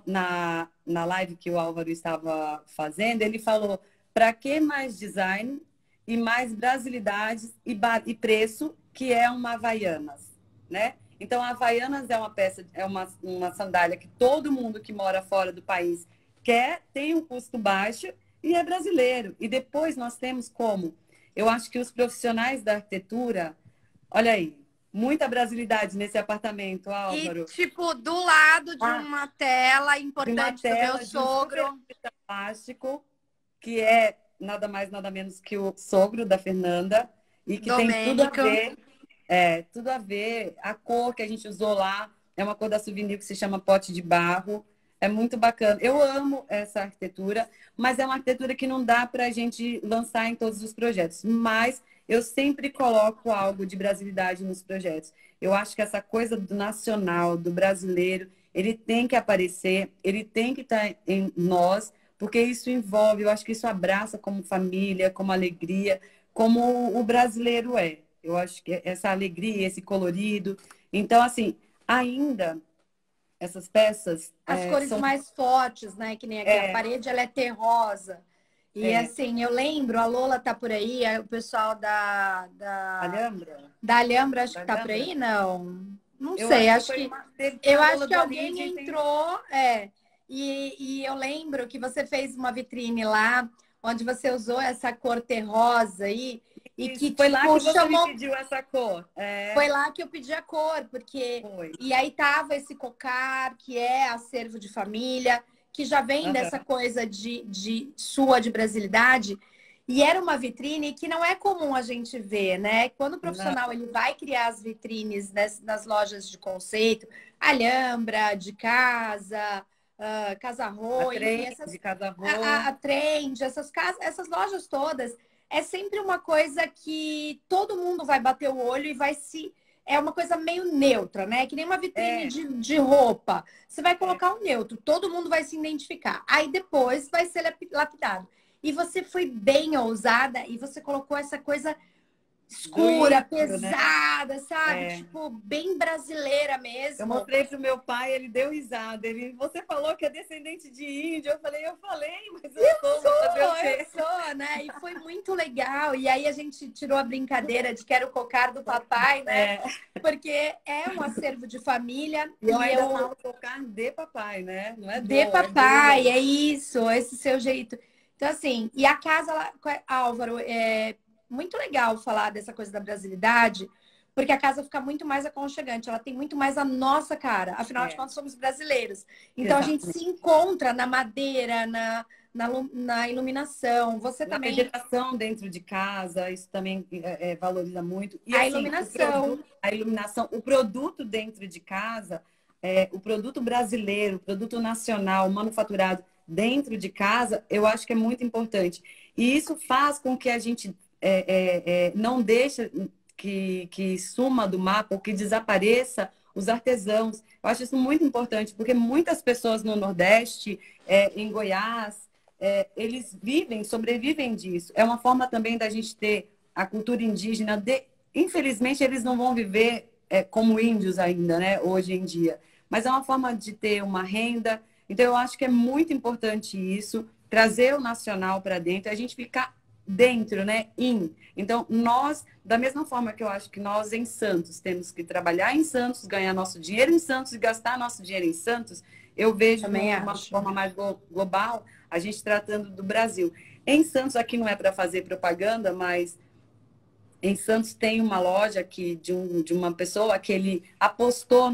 na live que o Álvaro estava fazendo, ele falou, para que mais design e mais brasilidades e preço, que é uma Havaianas, né? Então, a Havaianas é uma peça, é uma sandália que todo mundo que mora fora do país quer, tem um custo baixo e é brasileiro. E depois nós temos como, eu acho que os profissionais da arquitetura, olha aí, muita brasilidade nesse apartamento, E, Álvaro. tipo, do lado de Ah, uma tela de uma importante do meu tela de um super sogro, plástico, que é nada mais, nada menos que o sogro da Fernanda, e que tem Domênico. tudo a ver, a cor que a gente usou lá, é uma cor da Souvenir que se chama pote de barro, é muito bacana. Eu amo essa arquitetura, mas é uma arquitetura que não dá para a gente lançar em todos os projetos. Mas eu sempre coloco algo de brasilidade nos projetos. Eu acho que essa coisa do nacional, do brasileiro, ele tem que aparecer, ele tem que estar em nós, porque isso envolve, eu acho que isso abraça como família, como alegria, como o brasileiro é. Eu acho que essa alegria, esse colorido. Então, assim, ainda essas peças As cores são. mais fortes, né? Que nem aqui a É, parede, ela é terrosa. E é, assim, eu lembro, a Lola tá por aí, o pessoal Alhambra? da Alhambra acho Da que tá por Alhambra? aí, não. Não Eu sei, acho que acho foi que uma. Teve eu a acho Lola que do alguém Aline, tem. entrou, e eu lembro que você fez uma vitrine lá, onde você usou essa cor terrosa aí, e que, Isso, foi lá tipo, que você me chamou. pediu essa cor. Foi lá que eu pedi a cor, porque. Foi. E aí tava esse cocar, que é acervo de família, que já vem dessa Aham. coisa de sua de brasilidade. E era uma vitrine que não é comum a gente ver, né? Quando o Não, profissional ele vai criar as vitrines nas lojas de conceito, Alhambra, de casa, Casa a Rô, enfim, trem essas, de Casavô. a Trend, essas lojas todas, é sempre uma coisa que todo mundo vai bater o olho e vai se. É uma coisa meio neutra, né? Que nem uma vitrine É, de roupa. Você vai é. colocar um neutro, todo mundo vai se identificar. Aí depois vai ser lapidado. E você foi bem ousada e você colocou essa coisa Do escura, índio, né? pesada, sabe? É. Tipo, bem brasileira Eu mesmo. mostrei pro meu pai, ele deu risada. Você falou que é descendente de índio. Eu falei, mas eu sou, vou fazer o Eu quê? sou, né? E foi muito legal. E aí a gente tirou a brincadeira de que era o cocar do papai, né? É. Porque é um acervo de família E eu e ainda eu falo tocar de papai, né? Não é de é papai, do. é isso, esse seu jeito. Então, assim, e a casa, Álvaro, é muito legal falar dessa coisa da brasilidade, porque a casa fica muito mais aconchegante, ela tem muito mais a nossa cara. Afinal de É, contas, somos brasileiros. Então a gente exatamente. se encontra na madeira, na iluminação. Você Na também, vegetação dentro de casa, isso também valoriza muito. E a assim, o iluminação. produto, a iluminação, o produto dentro de casa, o produto brasileiro, o produto nacional, manufaturado dentro de casa, eu acho que é muito importante. E isso faz com que a gente não deixe que suma do mapa ou que desapareça os artesãos. Eu acho isso muito importante, porque muitas pessoas no Nordeste, em Goiás, eles vivem, sobrevivem disso. É uma forma também da gente ter a cultura indígena. Infelizmente, eles não vão viver como índios ainda, né, hoje em dia. Mas é uma forma de ter uma renda. Então, eu acho que é muito importante isso, trazer o nacional para dentro, a gente ficar dentro, né, Então, nós, da mesma forma que eu acho que nós em Santos temos que trabalhar em Santos, ganhar nosso dinheiro em Santos e gastar nosso dinheiro em Santos, eu vejo de Também uma acho. forma mais global a gente tratando do Brasil. Em Santos, aqui não é para fazer propaganda, mas em Santos tem uma loja aqui de uma pessoa que ele apostou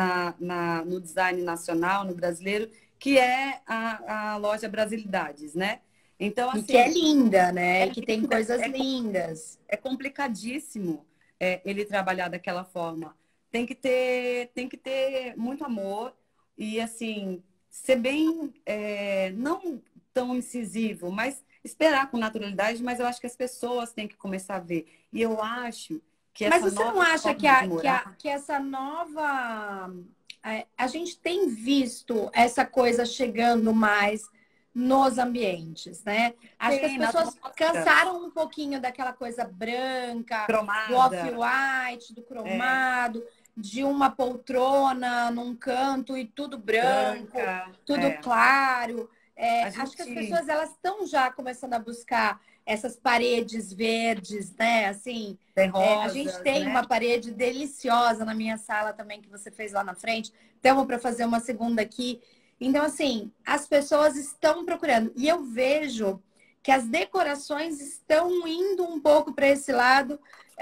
no design nacional, no brasileiro, que é a loja Brasilidades, né? Então, E que é assim, linda, né? é E que tem linda, coisas lindas. é complicadíssimo ele trabalhar daquela forma. Tem que ter muito amor e, assim, ser bem, não tão incisivo, mas esperar com naturalidade, mas eu acho que as pessoas têm que começar a ver. E eu acho que Mas essa você não nova acha forma de morar que essa nova. A gente tem visto essa coisa chegando mais nos ambientes, né? Acho que as tem nas pessoas mostras, cansaram um pouquinho daquela coisa branca, do cromada, off-white, do é, cromado, de uma poltrona num canto e tudo branco, branca, tudo claro. A Acho que as gente pessoas elas estão já começando a buscar essas paredes verdes, né? Assim, tem a gente rosas, tem né? uma parede deliciosa na minha sala também, que você fez lá na frente. Temos para fazer uma segunda aqui. Então, assim, as pessoas estão procurando. E eu vejo que as decorações estão indo um pouco para esse lado,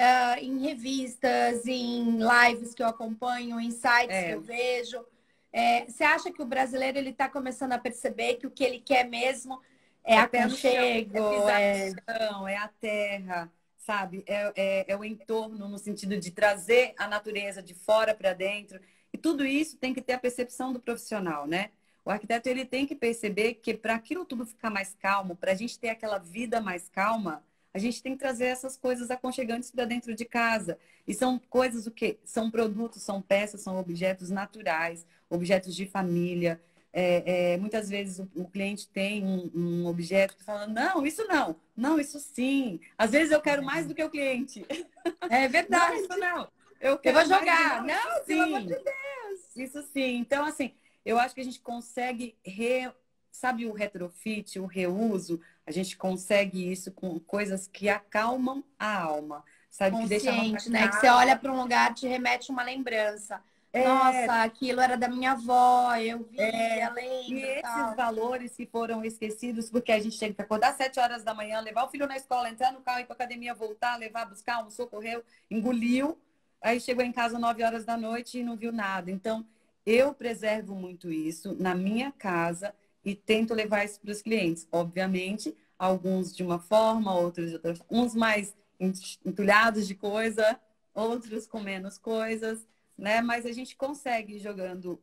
em revistas, em lives que eu acompanho, em sites que É, eu vejo. Você acha que o brasileiro ele está começando a perceber que o que ele quer mesmo é é pé no chão, é aconchego, pisar no chão, é a terra, sabe? É o entorno no sentido de trazer a natureza de fora para dentro. E tudo isso tem que ter a percepção do profissional, né? O arquiteto ele tem que perceber que para aquilo tudo ficar mais calmo, para a gente ter aquela vida mais calma, a gente tem que trazer essas coisas aconchegantes para dentro de casa. E são coisas o quê? São produtos, são peças, são objetos naturais, objetos de família. Muitas vezes o cliente tem um objeto que fala, não, isso não, não, isso sim. Às vezes eu quero mais do que o cliente. é Não, isso verdade. não. Eu Eu vou quero mais, jogar. não, isso Não, pelo amor de sim. Deus. Isso sim. Então, assim, eu acho que a gente consegue, sabe, o retrofit, o reuso, a gente consegue isso com coisas que acalmam a alma, sabe, que deixa a nossa Consciente, né? Que você olha casa. para um lugar, te remete uma lembrança. É, Nossa, aquilo era da minha avó, eu via, E lembro, esses tal. valores que foram esquecidos, porque a gente tem que acordar às 7 horas da manhã, levar o filho na escola, entrar no carro, ir para academia, voltar, levar, buscar, um socorreu, engoliu, aí chegou em casa 9 horas da noite e não viu nada. Então, eu preservo muito isso na minha casa e tento levar isso para os clientes. Obviamente, alguns de uma forma, outros de outra, uns mais entulhados de coisa, outros com menos coisas, né? Mas a gente consegue ir jogando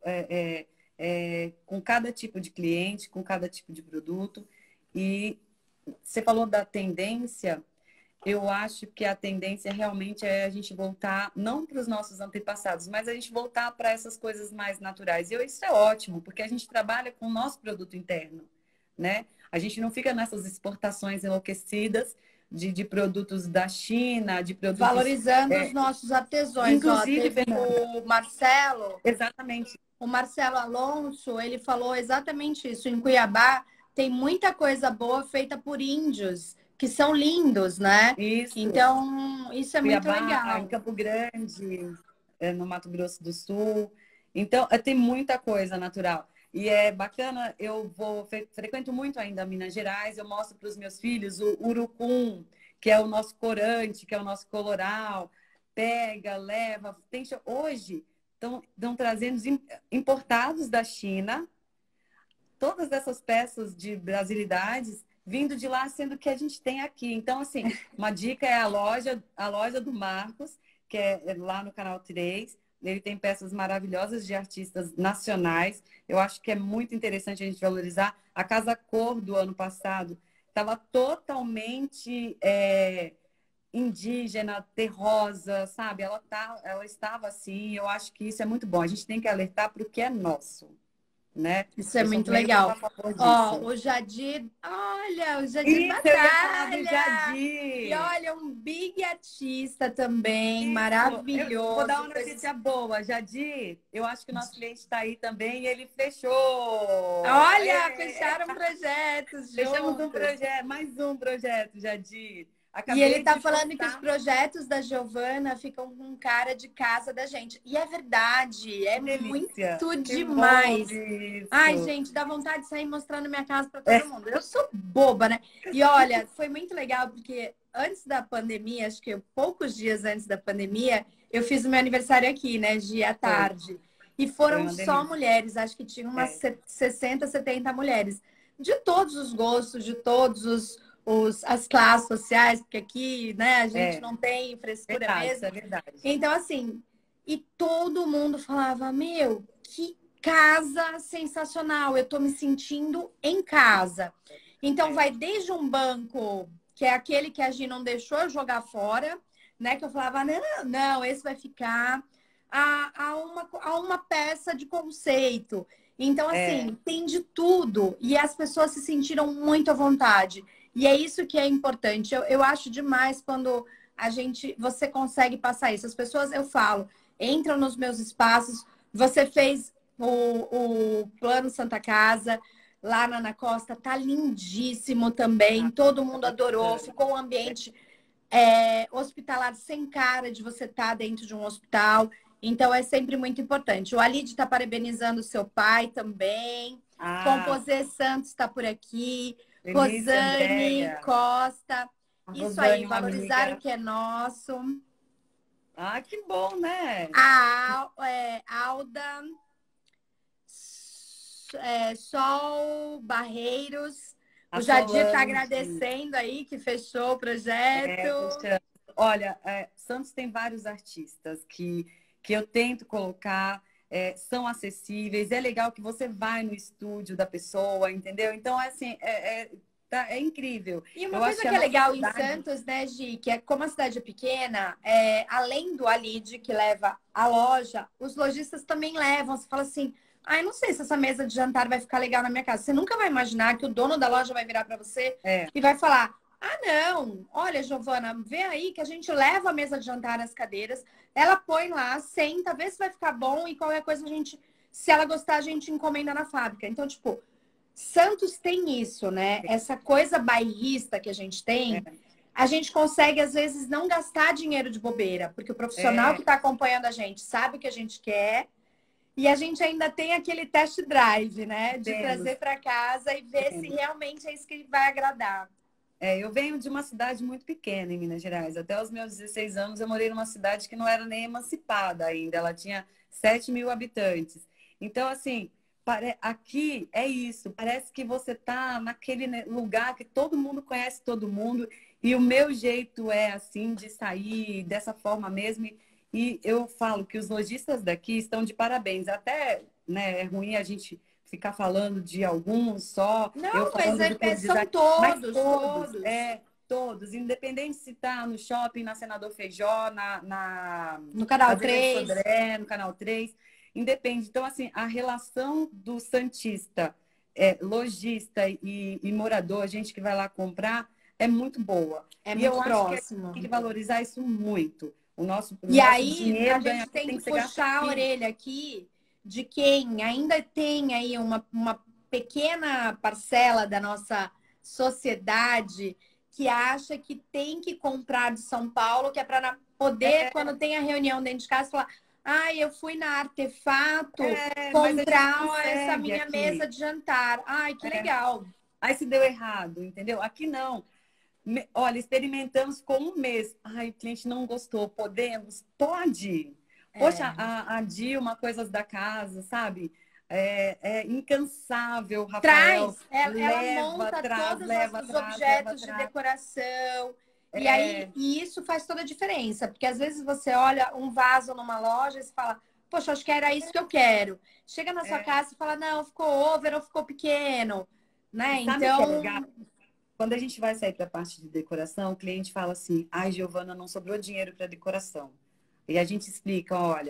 com cada tipo de cliente, com cada tipo de produto. E você falou da tendência, eu acho que a tendência realmente é a gente voltar, não para os nossos antepassados, mas a gente voltar para essas coisas mais naturais. E isso é ótimo, porque a gente trabalha com o nosso produto interno, né? A gente não fica nessas exportações enlouquecidas de produtos da China, de produtos. Valorizando os nossos artesãos. Ó, Inclusive, teve Fernanda, exatamente. o Marcelo Alonso, ele falou exatamente isso. Em Cuiabá tem muita coisa boa feita por índios, que são lindos, né? Isso. Então, isso é muito Cuiabá, em legal. Campo Grande, no Mato Grosso do Sul. Então, tem muita coisa natural. E é bacana, eu frequento muito ainda Minas Gerais, eu mostro para os meus filhos o urucum, que é o nosso corante, que é o nosso coloral. pega, leva. Hoje estão trazendo importados da China, todas essas peças de brasilidades vindo de lá, sendo que a gente tem aqui. Então, assim, uma dica é a loja do Marcos, que é lá no Canal 3. Ele tem peças maravilhosas de artistas nacionais. Eu acho que é muito interessante a gente valorizar. A Casa Cor do ano passado estava totalmente indígena, terrosa, sabe? Ela estava assim. Eu acho que isso é muito bom. A gente tem que alertar para o que é nosso, né? Isso é Eu sou muito meio legal. a favor Ó, disso. o Jadir, olha, o Jadir Isso, eu ia falar do Batalha. E Jadir. olha, um big artista também, Isso, eu vou dar maravilhoso. uma notícia boa. Jadir, eu acho que o nosso cliente está aí também e ele fechou. Olha, Aê! fecharam projetos Fechamos um juntos. projeto, mais um projeto, Jadir. E ele Acabei tá de falando que os postar. projetos da Giovana ficam com cara de casa da gente. E é verdade, é Que delícia. muito Que bom demais. ouvir Ai, isso. gente, dá vontade de sair mostrando minha casa para todo mundo. Eu sou boba, né? E olha, foi muito legal porque antes da pandemia, acho que poucos dias antes da pandemia, eu fiz o meu aniversário aqui, né, dia à Foi, tarde. E foi foram uma só delícia. mulheres, acho que tinha umas É, 60, 70 mulheres. De todos os gostos, de todos as classes sociais, porque aqui, né, a gente é, não tem frescura verdade, isso mesmo. é verdade. Então, assim, e todo mundo falava, meu, que casa sensacional, eu tô me sentindo em casa. Então, É, vai desde um banco, que é aquele que a Gi não deixou eu jogar fora, né? Que eu falava, não, não, esse vai ficar a uma peça de conceito. Então, é, assim, tem de tudo. E as pessoas se sentiram muito à vontade. E é isso que é importante. Eu acho demais quando você consegue passar isso. As pessoas, eu falo, entram nos meus espaços. Você fez o Plano Santa Casa lá na Ana Costa, tá lindíssimo também. ah, Todo mundo é adorou. bastante. Ficou um ambiente hospitalar sem cara de você estar dentro de um hospital. Então é sempre muito importante. O Alide está parabenizando o seu pai também. Ah, Composê Santos está por aqui. Denise, Rosane Andréia, Costa. a Isso aí, Rosane, uma valorizar o amiga. que é nosso. Ah, que bom, né? Alda, Sol Barreiros. O A Jadir está Solange. agradecendo aí que fechou o projeto. Poxa, olha, Santos tem vários artistas que eu tento colocar, são acessíveis, é legal que você vai no estúdio da pessoa, entendeu? Então, assim, é incrível. E uma Eu acho coisa que a que é nossa legal em cidade Santos, né, Gi, que é como a cidade é pequena, além do Alide que leva a loja, os lojistas também levam. Você fala assim, eu não sei se essa mesa de jantar vai ficar legal na minha casa. Você nunca vai imaginar que o dono da loja vai virar para você é, e vai falar, não, olha, Giovana, vê aí que a gente leva a mesa de jantar nas cadeiras, ela põe lá, senta, vê se vai ficar bom e qualquer coisa se ela gostar, a gente encomenda na fábrica. Então, tipo, Santos tem isso, né? Essa coisa bairrista que a gente consegue, às vezes, não gastar dinheiro de bobeira, porque o profissional é, que está acompanhando a gente sabe o que a gente quer e a gente ainda tem aquele test drive, né? De temos, trazer para casa e ver se temos. realmente é isso que vai agradar. Eu venho de uma cidade muito pequena em Minas Gerais. Até os meus 16 anos, eu morei numa cidade que não era nem emancipada ainda. Ela tinha 7.000 habitantes. Então, assim, aqui é isso. Parece que você está naquele lugar que todo mundo conhece todo mundo. E o meu jeito é assim, de sair dessa forma mesmo. E eu falo que os lojistas daqui estão de parabéns. Até, né, é ruim a gente ficar falando de alguns só, eu Não, mas falando de são publicidade, mas todos, todos, todos. todos, independente se está no shopping, na Senador Feijó, na No canal Azevedo 3. Sodré, no Canal 3, independe. Então, assim, a relação do santista, lojista e morador, gente que vai lá comprar, é muito boa. É E muito eu acho que a gente tem que próximo. valorizar isso muito. O E nosso aí a dinheiro gente ganhado tem tem que que ser gasto puxar a aqui. orelha aqui de quem ainda tem aí uma pequena parcela da nossa sociedade que acha que tem que comprar de São Paulo, que é para poder, quando tem a reunião dentro de casa, falar: eu fui na Artefato Mas a gente comprar essa consegue minha mesa aqui. de jantar. Ai, que legal. Aí se deu errado, entendeu? Aqui não. Olha, experimentamos com um mês. Ai, o cliente não gostou. Podemos? Pode. Poxa, a Dilma, Coisas da Casa, sabe? É incansável, Rafael. Ela Leva, monta traz, todos leva, os traz, leva, objetos de traz. decoração. E aí, É, e isso faz toda a diferença, porque às vezes você olha um vaso numa loja e você fala, poxa, acho que era isso que eu quero. Chega na sua casa e fala, não, ficou over ou ficou pequeno, E né? sabe o que é legal? Então, Quando a gente vai sair para a parte de decoração, o cliente fala assim: ai, Giovana, não sobrou dinheiro para decoração. E a gente explica: olha,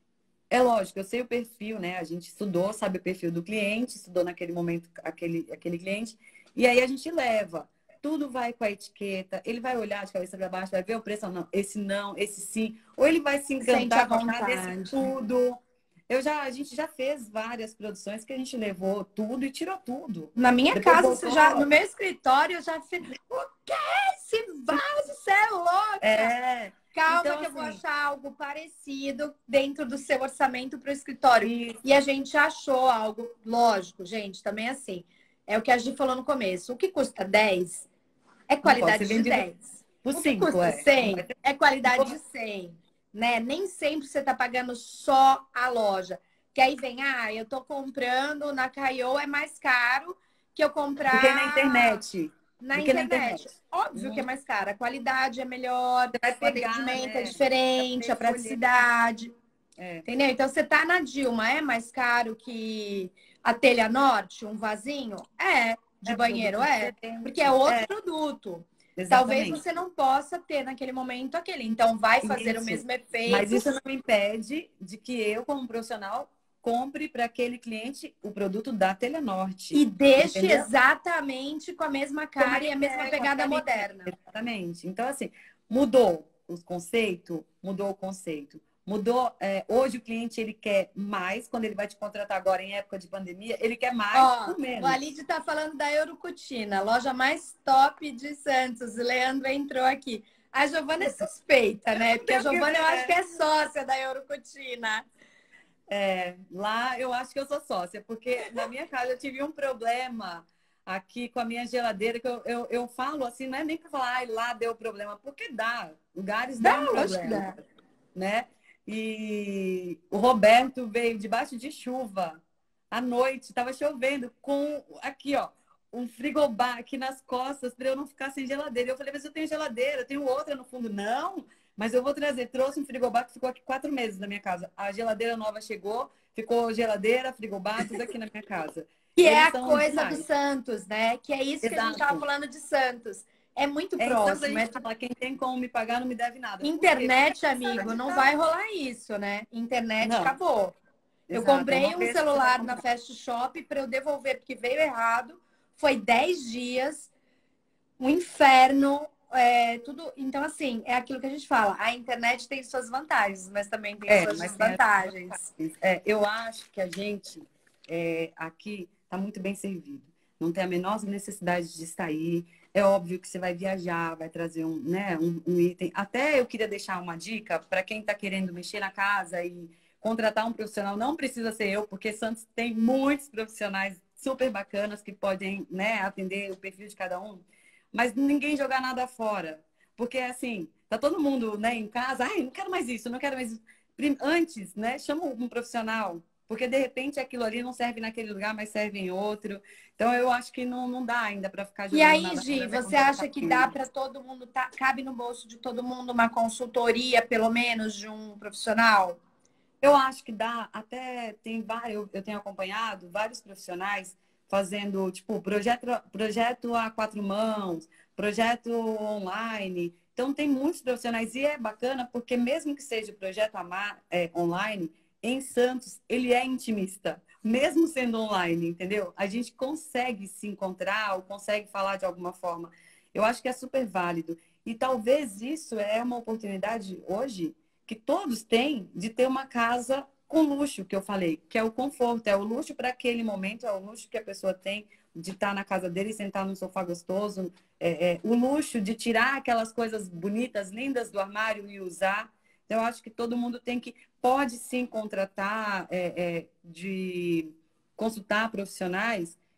é lógico, eu sei o perfil, né? A gente estudou, sabe o perfil do cliente, estudou naquele momento aquele cliente, e aí a gente leva. Tudo vai com a etiqueta, ele vai olhar de cabeça para baixo, vai ver o preço, não, esse sim. Ou ele vai se sente à encantar com a cara desse vontade. tudo. A gente já fez várias produções que a gente levou tudo e tirou tudo. Na minha Depois casa, no voltou. meu escritório, eu já fiz. O que é esse vaso? Você é louca! É. Calma Então, que eu vou assim, achar algo parecido dentro do seu orçamento para o escritório. E a isso. gente achou algo, lógico, gente, também assim. É o que a gente falou no começo. O que custa 10 é Não pode ser qualidade de vendido 10. por O que 5, custa é. Não vai 100 ter... é qualidade de 100, né? Nem sempre você está pagando só a loja. Que aí vem, eu tô comprando na Caio é mais caro que eu Porque na comprar internet. na Porque na internet. internet. Óbvio que é mais caro, a qualidade é melhor, Você vai o pegar, atendimento é né? Vai poder diferente, a escolher. praticidade, É. entendeu? Então você tá na Dilma, é mais caro que a Telha Norte, um vasinho? É, de É banheiro produto é, porque é diferente. outro É, produto. Talvez exatamente. você não possa ter naquele momento aquele, então vai fazer o Isso. mesmo Mas efeito isso não impede de que eu, como profissional, compre para aquele cliente o produto da e Telenorte. deixe Entendeu? exatamente com a mesma Como cara e ele a mesma quer, com a pegada carinha. moderna. Exatamente. Então, assim, mudou o conceito, mudou o conceito. Mudou. Hoje o cliente ele quer mais, quando ele vai te contratar agora em época de pandemia, ele quer mais Ó, por o menos. Alide tá falando da Eurocutina, loja mais top de Santos. O Leandro entrou aqui. A Giovana é suspeita, né? Não Porque a tem o que Giovana eu acho que ver. é sócia da Eurocutina. Lá eu acho que eu sou sócia, porque na minha casa eu tive um problema aqui com a minha geladeira, que eu falo assim, não é nem para falar, ai, lá deu problema, porque dá, lugares Dá, dão lógico que problema, dá. né? E o Roberto veio debaixo de chuva à noite, estava chovendo, com aqui, ó, um frigobar aqui nas costas para eu não ficar sem geladeira. Eu falei, mas eu tenho geladeira, eu tenho outra no fundo. Não, mas eu vou trazer. Trouxe um frigobar que ficou aqui 4 meses na minha casa. A geladeira nova chegou, ficou geladeira, frigobar, tudo aqui na minha casa. Que é Eles a são coisa do demais. Santos, né? Que é isso que a gente tava Exato. falando de Santos. É muito Em Santos a próximo. gente fala, quem tem como me pagar não me deve nada. Por quê? Porque Internet, a pessoa amigo, de não vai casa. rolar isso, né? Internet Não, acabou. Eu exato. É comprei uma um vez que você vai celular na comprar. Fast Shop para eu devolver porque veio errado. Foi 10 dias. Um inferno, tudo. Então, assim, é aquilo que a gente fala. A internet tem suas vantagens, mas também tem suas Mas tem as desvantagens. eu acho que a gente aqui está muito bem servido. Não tem a menor necessidade de sair. É óbvio que você vai viajar, vai trazer um item. Até eu queria deixar uma dica para quem está querendo mexer na casa e contratar um profissional. Não precisa ser eu, porque Santos tem muitos profissionais super bacanas que podem, né, atender o perfil de cada um. Mas ninguém jogar nada fora. Porque, assim, tá todo mundo, né, em casa. Ai, não quero mais isso, não quero mais isso. Antes, né, chama um profissional, porque de repente aquilo ali não serve naquele lugar, mas serve em outro. Então eu acho que não dá ainda para ficar E jogando aí, nada Gi, fora, vai você contratar acha que dá alguém. para todo mundo, cabe no bolso de todo mundo uma consultoria, pelo menos, de um profissional? Eu acho que dá, até tem vários, eu tenho acompanhado vários profissionais fazendo, tipo, projeto a 4 mãos, projeto online. Então, tem muitos profissionais e é bacana porque, mesmo que seja o projeto online, em Santos, ele é intimista, mesmo sendo online, entendeu? A gente consegue se encontrar ou consegue falar de alguma forma. Eu acho que é super válido. E talvez isso é uma oportunidade hoje que todos têm de ter uma casa com luxo, que eu falei, que é o conforto, é o luxo para aquele momento, é o luxo que a pessoa tem de estar na casa dele e sentar num sofá gostoso, o luxo de tirar aquelas coisas bonitas, lindas do armário e usar. Então, eu acho que todo mundo pode sim contratar, de consultar profissionais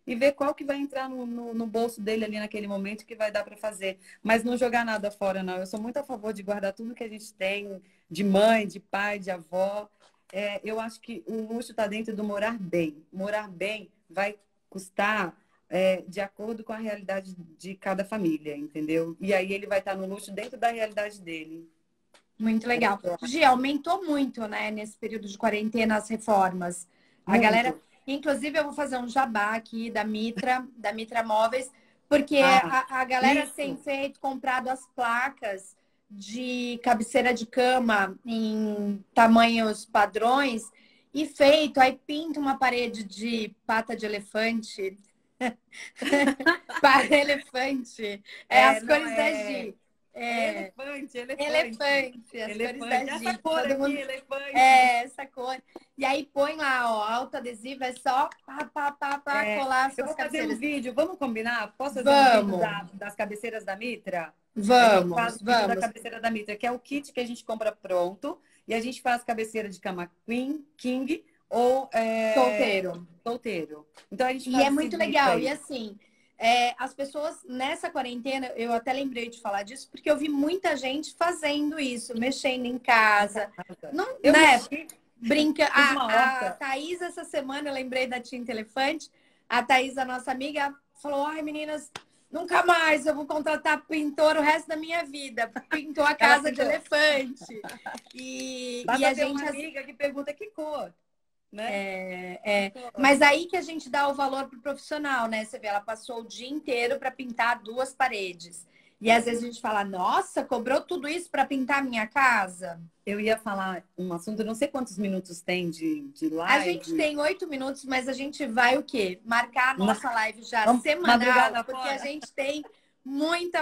e ver qual que vai entrar no bolso dele ali naquele momento que vai dar para fazer. Mas não jogar nada fora, não. Eu sou muito a favor de guardar tudo que a gente tem, de mãe, de pai, de avó. Eu acho que o luxo está dentro do morar bem. Morar bem vai custar de acordo com a realidade de cada família, entendeu? E aí ele vai estar no luxo dentro da realidade dele. Muito legal. Gi, aumentou muito, né, nesse período de quarentena as reformas. A Muito. galera, inclusive eu vou fazer um jabá aqui da Mitra Móveis, porque a galera isso. tem comprado as placas de cabeceira de cama em tamanhos padrões e feito, aí pinta uma parede de pata de elefante. Para elefante. As cores da Gi. Elefante. As cores Elefante. da Gi. Essa cor aqui, Mundo... elefante. essa cor. E aí põe lá, ó, autoadesivo, é só colar as eu suas vou fazer cabeceiras. um vídeo, vamos combinar? Posso fazer um vídeo das cabeceiras da Mitra? A gente faz o vídeo da cabeceira da Mitra, que é o kit que a gente compra pronto, e a gente faz cabeceira de cama Queen, King ou solteiro. Então a gente faz é muito legal. aí. E assim, as pessoas nessa quarentena, eu até lembrei de falar disso, porque eu vi muita gente fazendo isso, mexendo em casa. Não, eu né? mexi, Brinca. A Thaís, essa semana, eu lembrei da Tinta Elefante. A Thaís, a nossa amiga, falou: ai, meninas, nunca mais eu vou contratar pintor o resto da minha vida. Pintou a casa de elefante. E a gente. Uma amiga que pergunta que cor. Né? Mas aí que a gente dá o valor pro profissional, né? Você vê, ela passou o dia inteiro para pintar 2 paredes. E às vezes a gente fala, nossa, cobrou tudo isso para pintar a minha casa? Eu ia falar um assunto, eu não sei quantos minutos tem de live. A gente tem 8 minutos, mas a gente vai o quê? Marcar a nossa live já semanal, porque a gente tem muito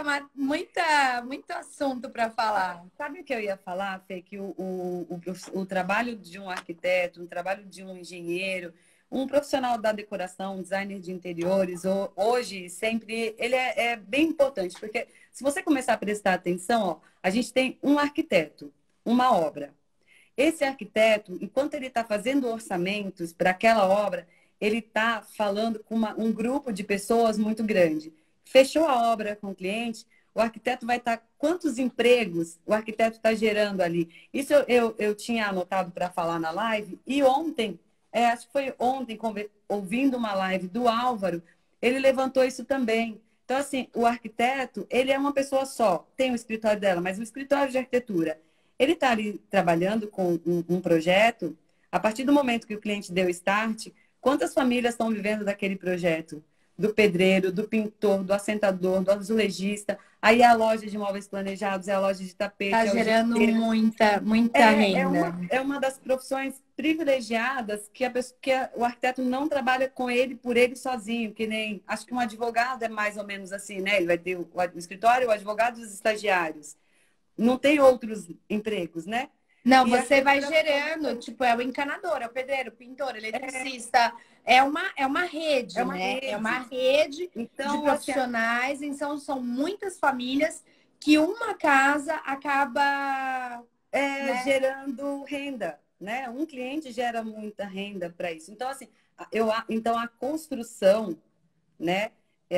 assunto para falar. Sabe o que eu ia falar, Fê? Que o trabalho de um arquiteto, um trabalho de um engenheiro, um profissional da decoração, um designer de interiores, hoje, sempre, ele é bem importante, porque se você começar a prestar atenção, ó, a gente tem um arquiteto, uma obra. Esse arquiteto, enquanto ele está fazendo orçamentos para aquela obra, ele está falando com um grupo de pessoas muito grande. Fechou a obra com o cliente, o arquiteto vai estar... Quantos empregos o arquiteto está gerando ali? Isso eu tinha anotado para falar na live. E ontem, acho que foi ontem, ouvindo uma live do Álvaro, ele levantou isso também. Então, assim, o arquiteto, ele é uma pessoa só. Tem o escritório dela, mas o escritório de arquitetura, ele está ali trabalhando com um projeto. A partir do momento que o cliente deu start, quantas famílias estão vivendo daquele projeto? Do pedreiro, do pintor, do assentador, do azulejista. Aí a loja de móveis planejados, é a loja de tapete. Está gerando muita renda. É uma das profissões privilegiadas que o arquiteto não trabalha com ele, por ele sozinho. Que nem, acho que um advogado é mais ou menos assim, né? Ele vai ter o escritório, o advogado e os estagiários. Não tem outros empregos, né? Não, você vai gerando, tipo, é o encanador, é o pedreiro, o pintor, eletricista. É uma rede, né? É uma rede então, de profissionais. Então, são muitas famílias que uma casa acaba gerando renda, né? Um cliente gera muita renda para isso. Então, assim, então a construção, né?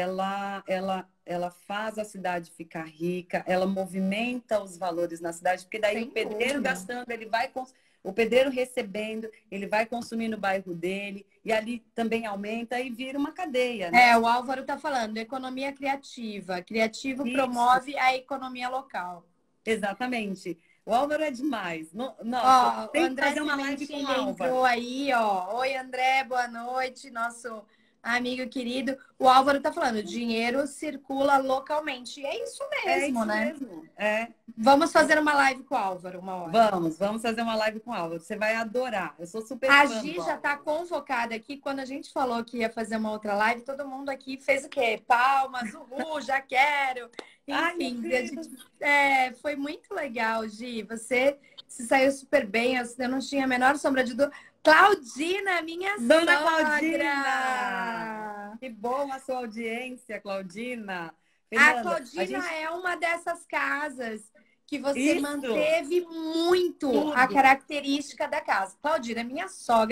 Ela faz a cidade ficar rica, ela movimenta os valores na cidade, porque daí o pedreiro gastando, o pedreiro recebendo, ele vai consumir no bairro dele, e ali também aumenta e vira uma cadeia, né? O Álvaro está falando, economia criativa. Criativo promove a economia local. Exatamente. O Álvaro é demais. Nossa, tem que fazer uma live com o Álvaro. Entrou aí, ó. Oi, André, boa noite, nosso amigo querido. O Álvaro tá falando, dinheiro circula localmente. E é isso mesmo, né? Mesmo. Vamos fazer uma live com o Álvaro uma hora. Vamos fazer uma live com o Álvaro. Você vai adorar. Eu sou super fã. A fã Gi já tá convocada aqui. Quando a gente falou que ia fazer uma outra live, todo mundo aqui fez o quê? Palmas, uhul, já quero. Enfim, foi muito legal, Gi. Você se saiu super bem. Eu não tinha a menor sombra de dúvida. Claudina, minha Dona sogra! Claudina! Que bom a sua audiência, Claudina. Fernanda, a Claudina é uma dessas casas que você manteve muito a característica da casa. Claudina é minha sogra,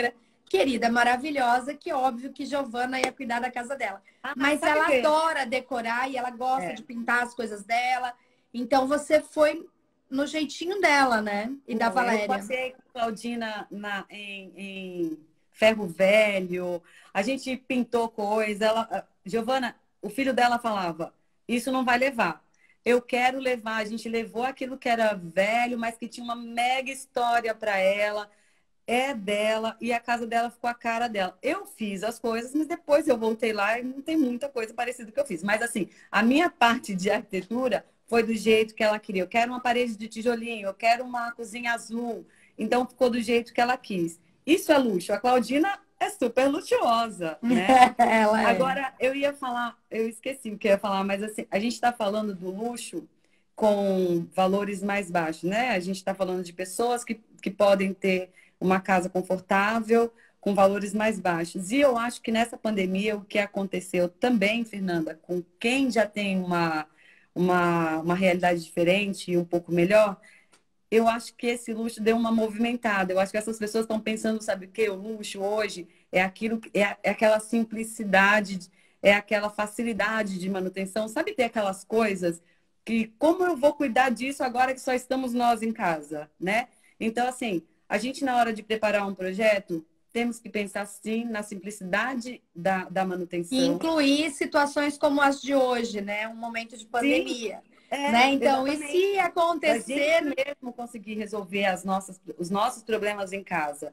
querida, maravilhosa, que óbvio que Giovana ia cuidar da casa dela. Mas ela que... adora decorar e ela gosta de pintar as coisas dela. Então você foi no jeitinho dela, né? E da Valéria. Eu passei com a Claudina em ferro velho, a gente pintou coisa. Giovana, o filho dela falava, isso não vai levar. Eu quero levar. A gente levou aquilo que era velho, mas que tinha uma mega história para ela. É dela e a casa dela ficou a cara dela. Eu fiz as coisas, mas depois eu voltei lá e não tem muita coisa parecida que eu fiz. Mas assim, a minha parte de arquitetura foi do jeito que ela queria. Eu quero uma parede de tijolinho, eu quero uma cozinha azul. Então ficou do jeito que ela quis. Isso é luxo. A Claudina é super luxuosa, né? Ela é. Agora, eu ia falar, eu esqueci o que eu ia falar, mas assim, a gente está falando do luxo com valores mais baixos, né? A gente está falando de pessoas que podem ter uma casa confortável com valores mais baixos. E eu acho que nessa pandemia o que aconteceu também, Fernanda, com quem já tem uma realidade diferente e um pouco melhor, eu acho que esse luxo deu uma movimentada. Eu acho que essas pessoas estão pensando, sabe o quê? O luxo hoje é aquilo, é aquela simplicidade, é aquela facilidade de manutenção. Sabe ter aquelas coisas que como eu vou cuidar disso agora que só estamos nós em casa, né? Então, assim, a gente, na hora de preparar um projeto, temos que pensar, sim, na simplicidade da manutenção. E incluir situações como as de hoje, né? Um momento de pandemia. Sim, né? Então, exatamente. e se acontecer... A gente mesmo conseguir resolver os nossos problemas em casa.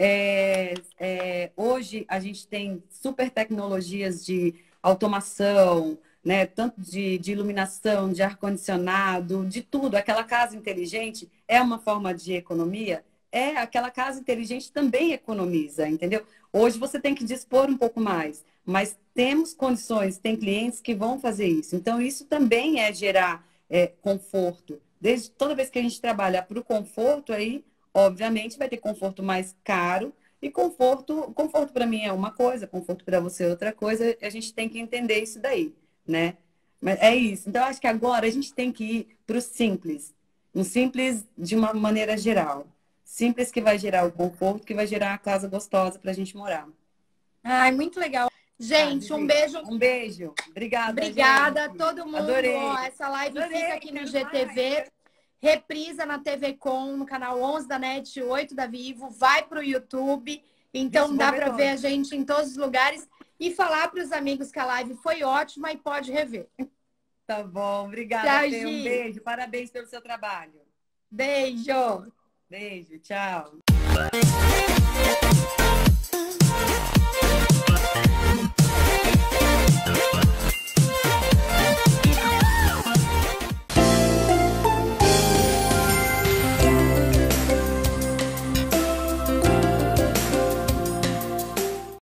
Hoje, a gente tem super tecnologias de automação, né? Tanto de iluminação, de ar-condicionado, de tudo. Aquela casa inteligente é uma forma de economia. Aquela casa inteligente também economiza, entendeu? Hoje você tem que dispor um pouco mais, mas temos condições, tem clientes que vão fazer isso. Então, isso também é gerar conforto. Toda vez que a gente trabalha para o conforto, aí, obviamente, vai ter conforto mais caro. E conforto para mim é uma coisa, conforto para você é outra coisa. A gente tem que entender isso daí, né? Mas é isso. Então, acho que agora a gente tem que ir para o simples. Um simples de uma maneira geral. Simples que vai gerar o conforto, que vai gerar a casa gostosa para a gente morar. Ai, muito legal. Gente, um beijo. Um beijo. Obrigada, Obrigada gente. a todo mundo. Adorei. Essa live Adorei, fica aqui no GTV. Reprisa na TV Com, no canal 11 da NET, 8 da Vivo. Vai para o YouTube. Então, dá para ver a gente em todos os lugares. E falar para os amigos que a live foi ótima e pode rever. Tá bom. Obrigada, Tchau, Fê. Um beijo. Parabéns pelo seu trabalho. Beijo. Beijo. Tchau.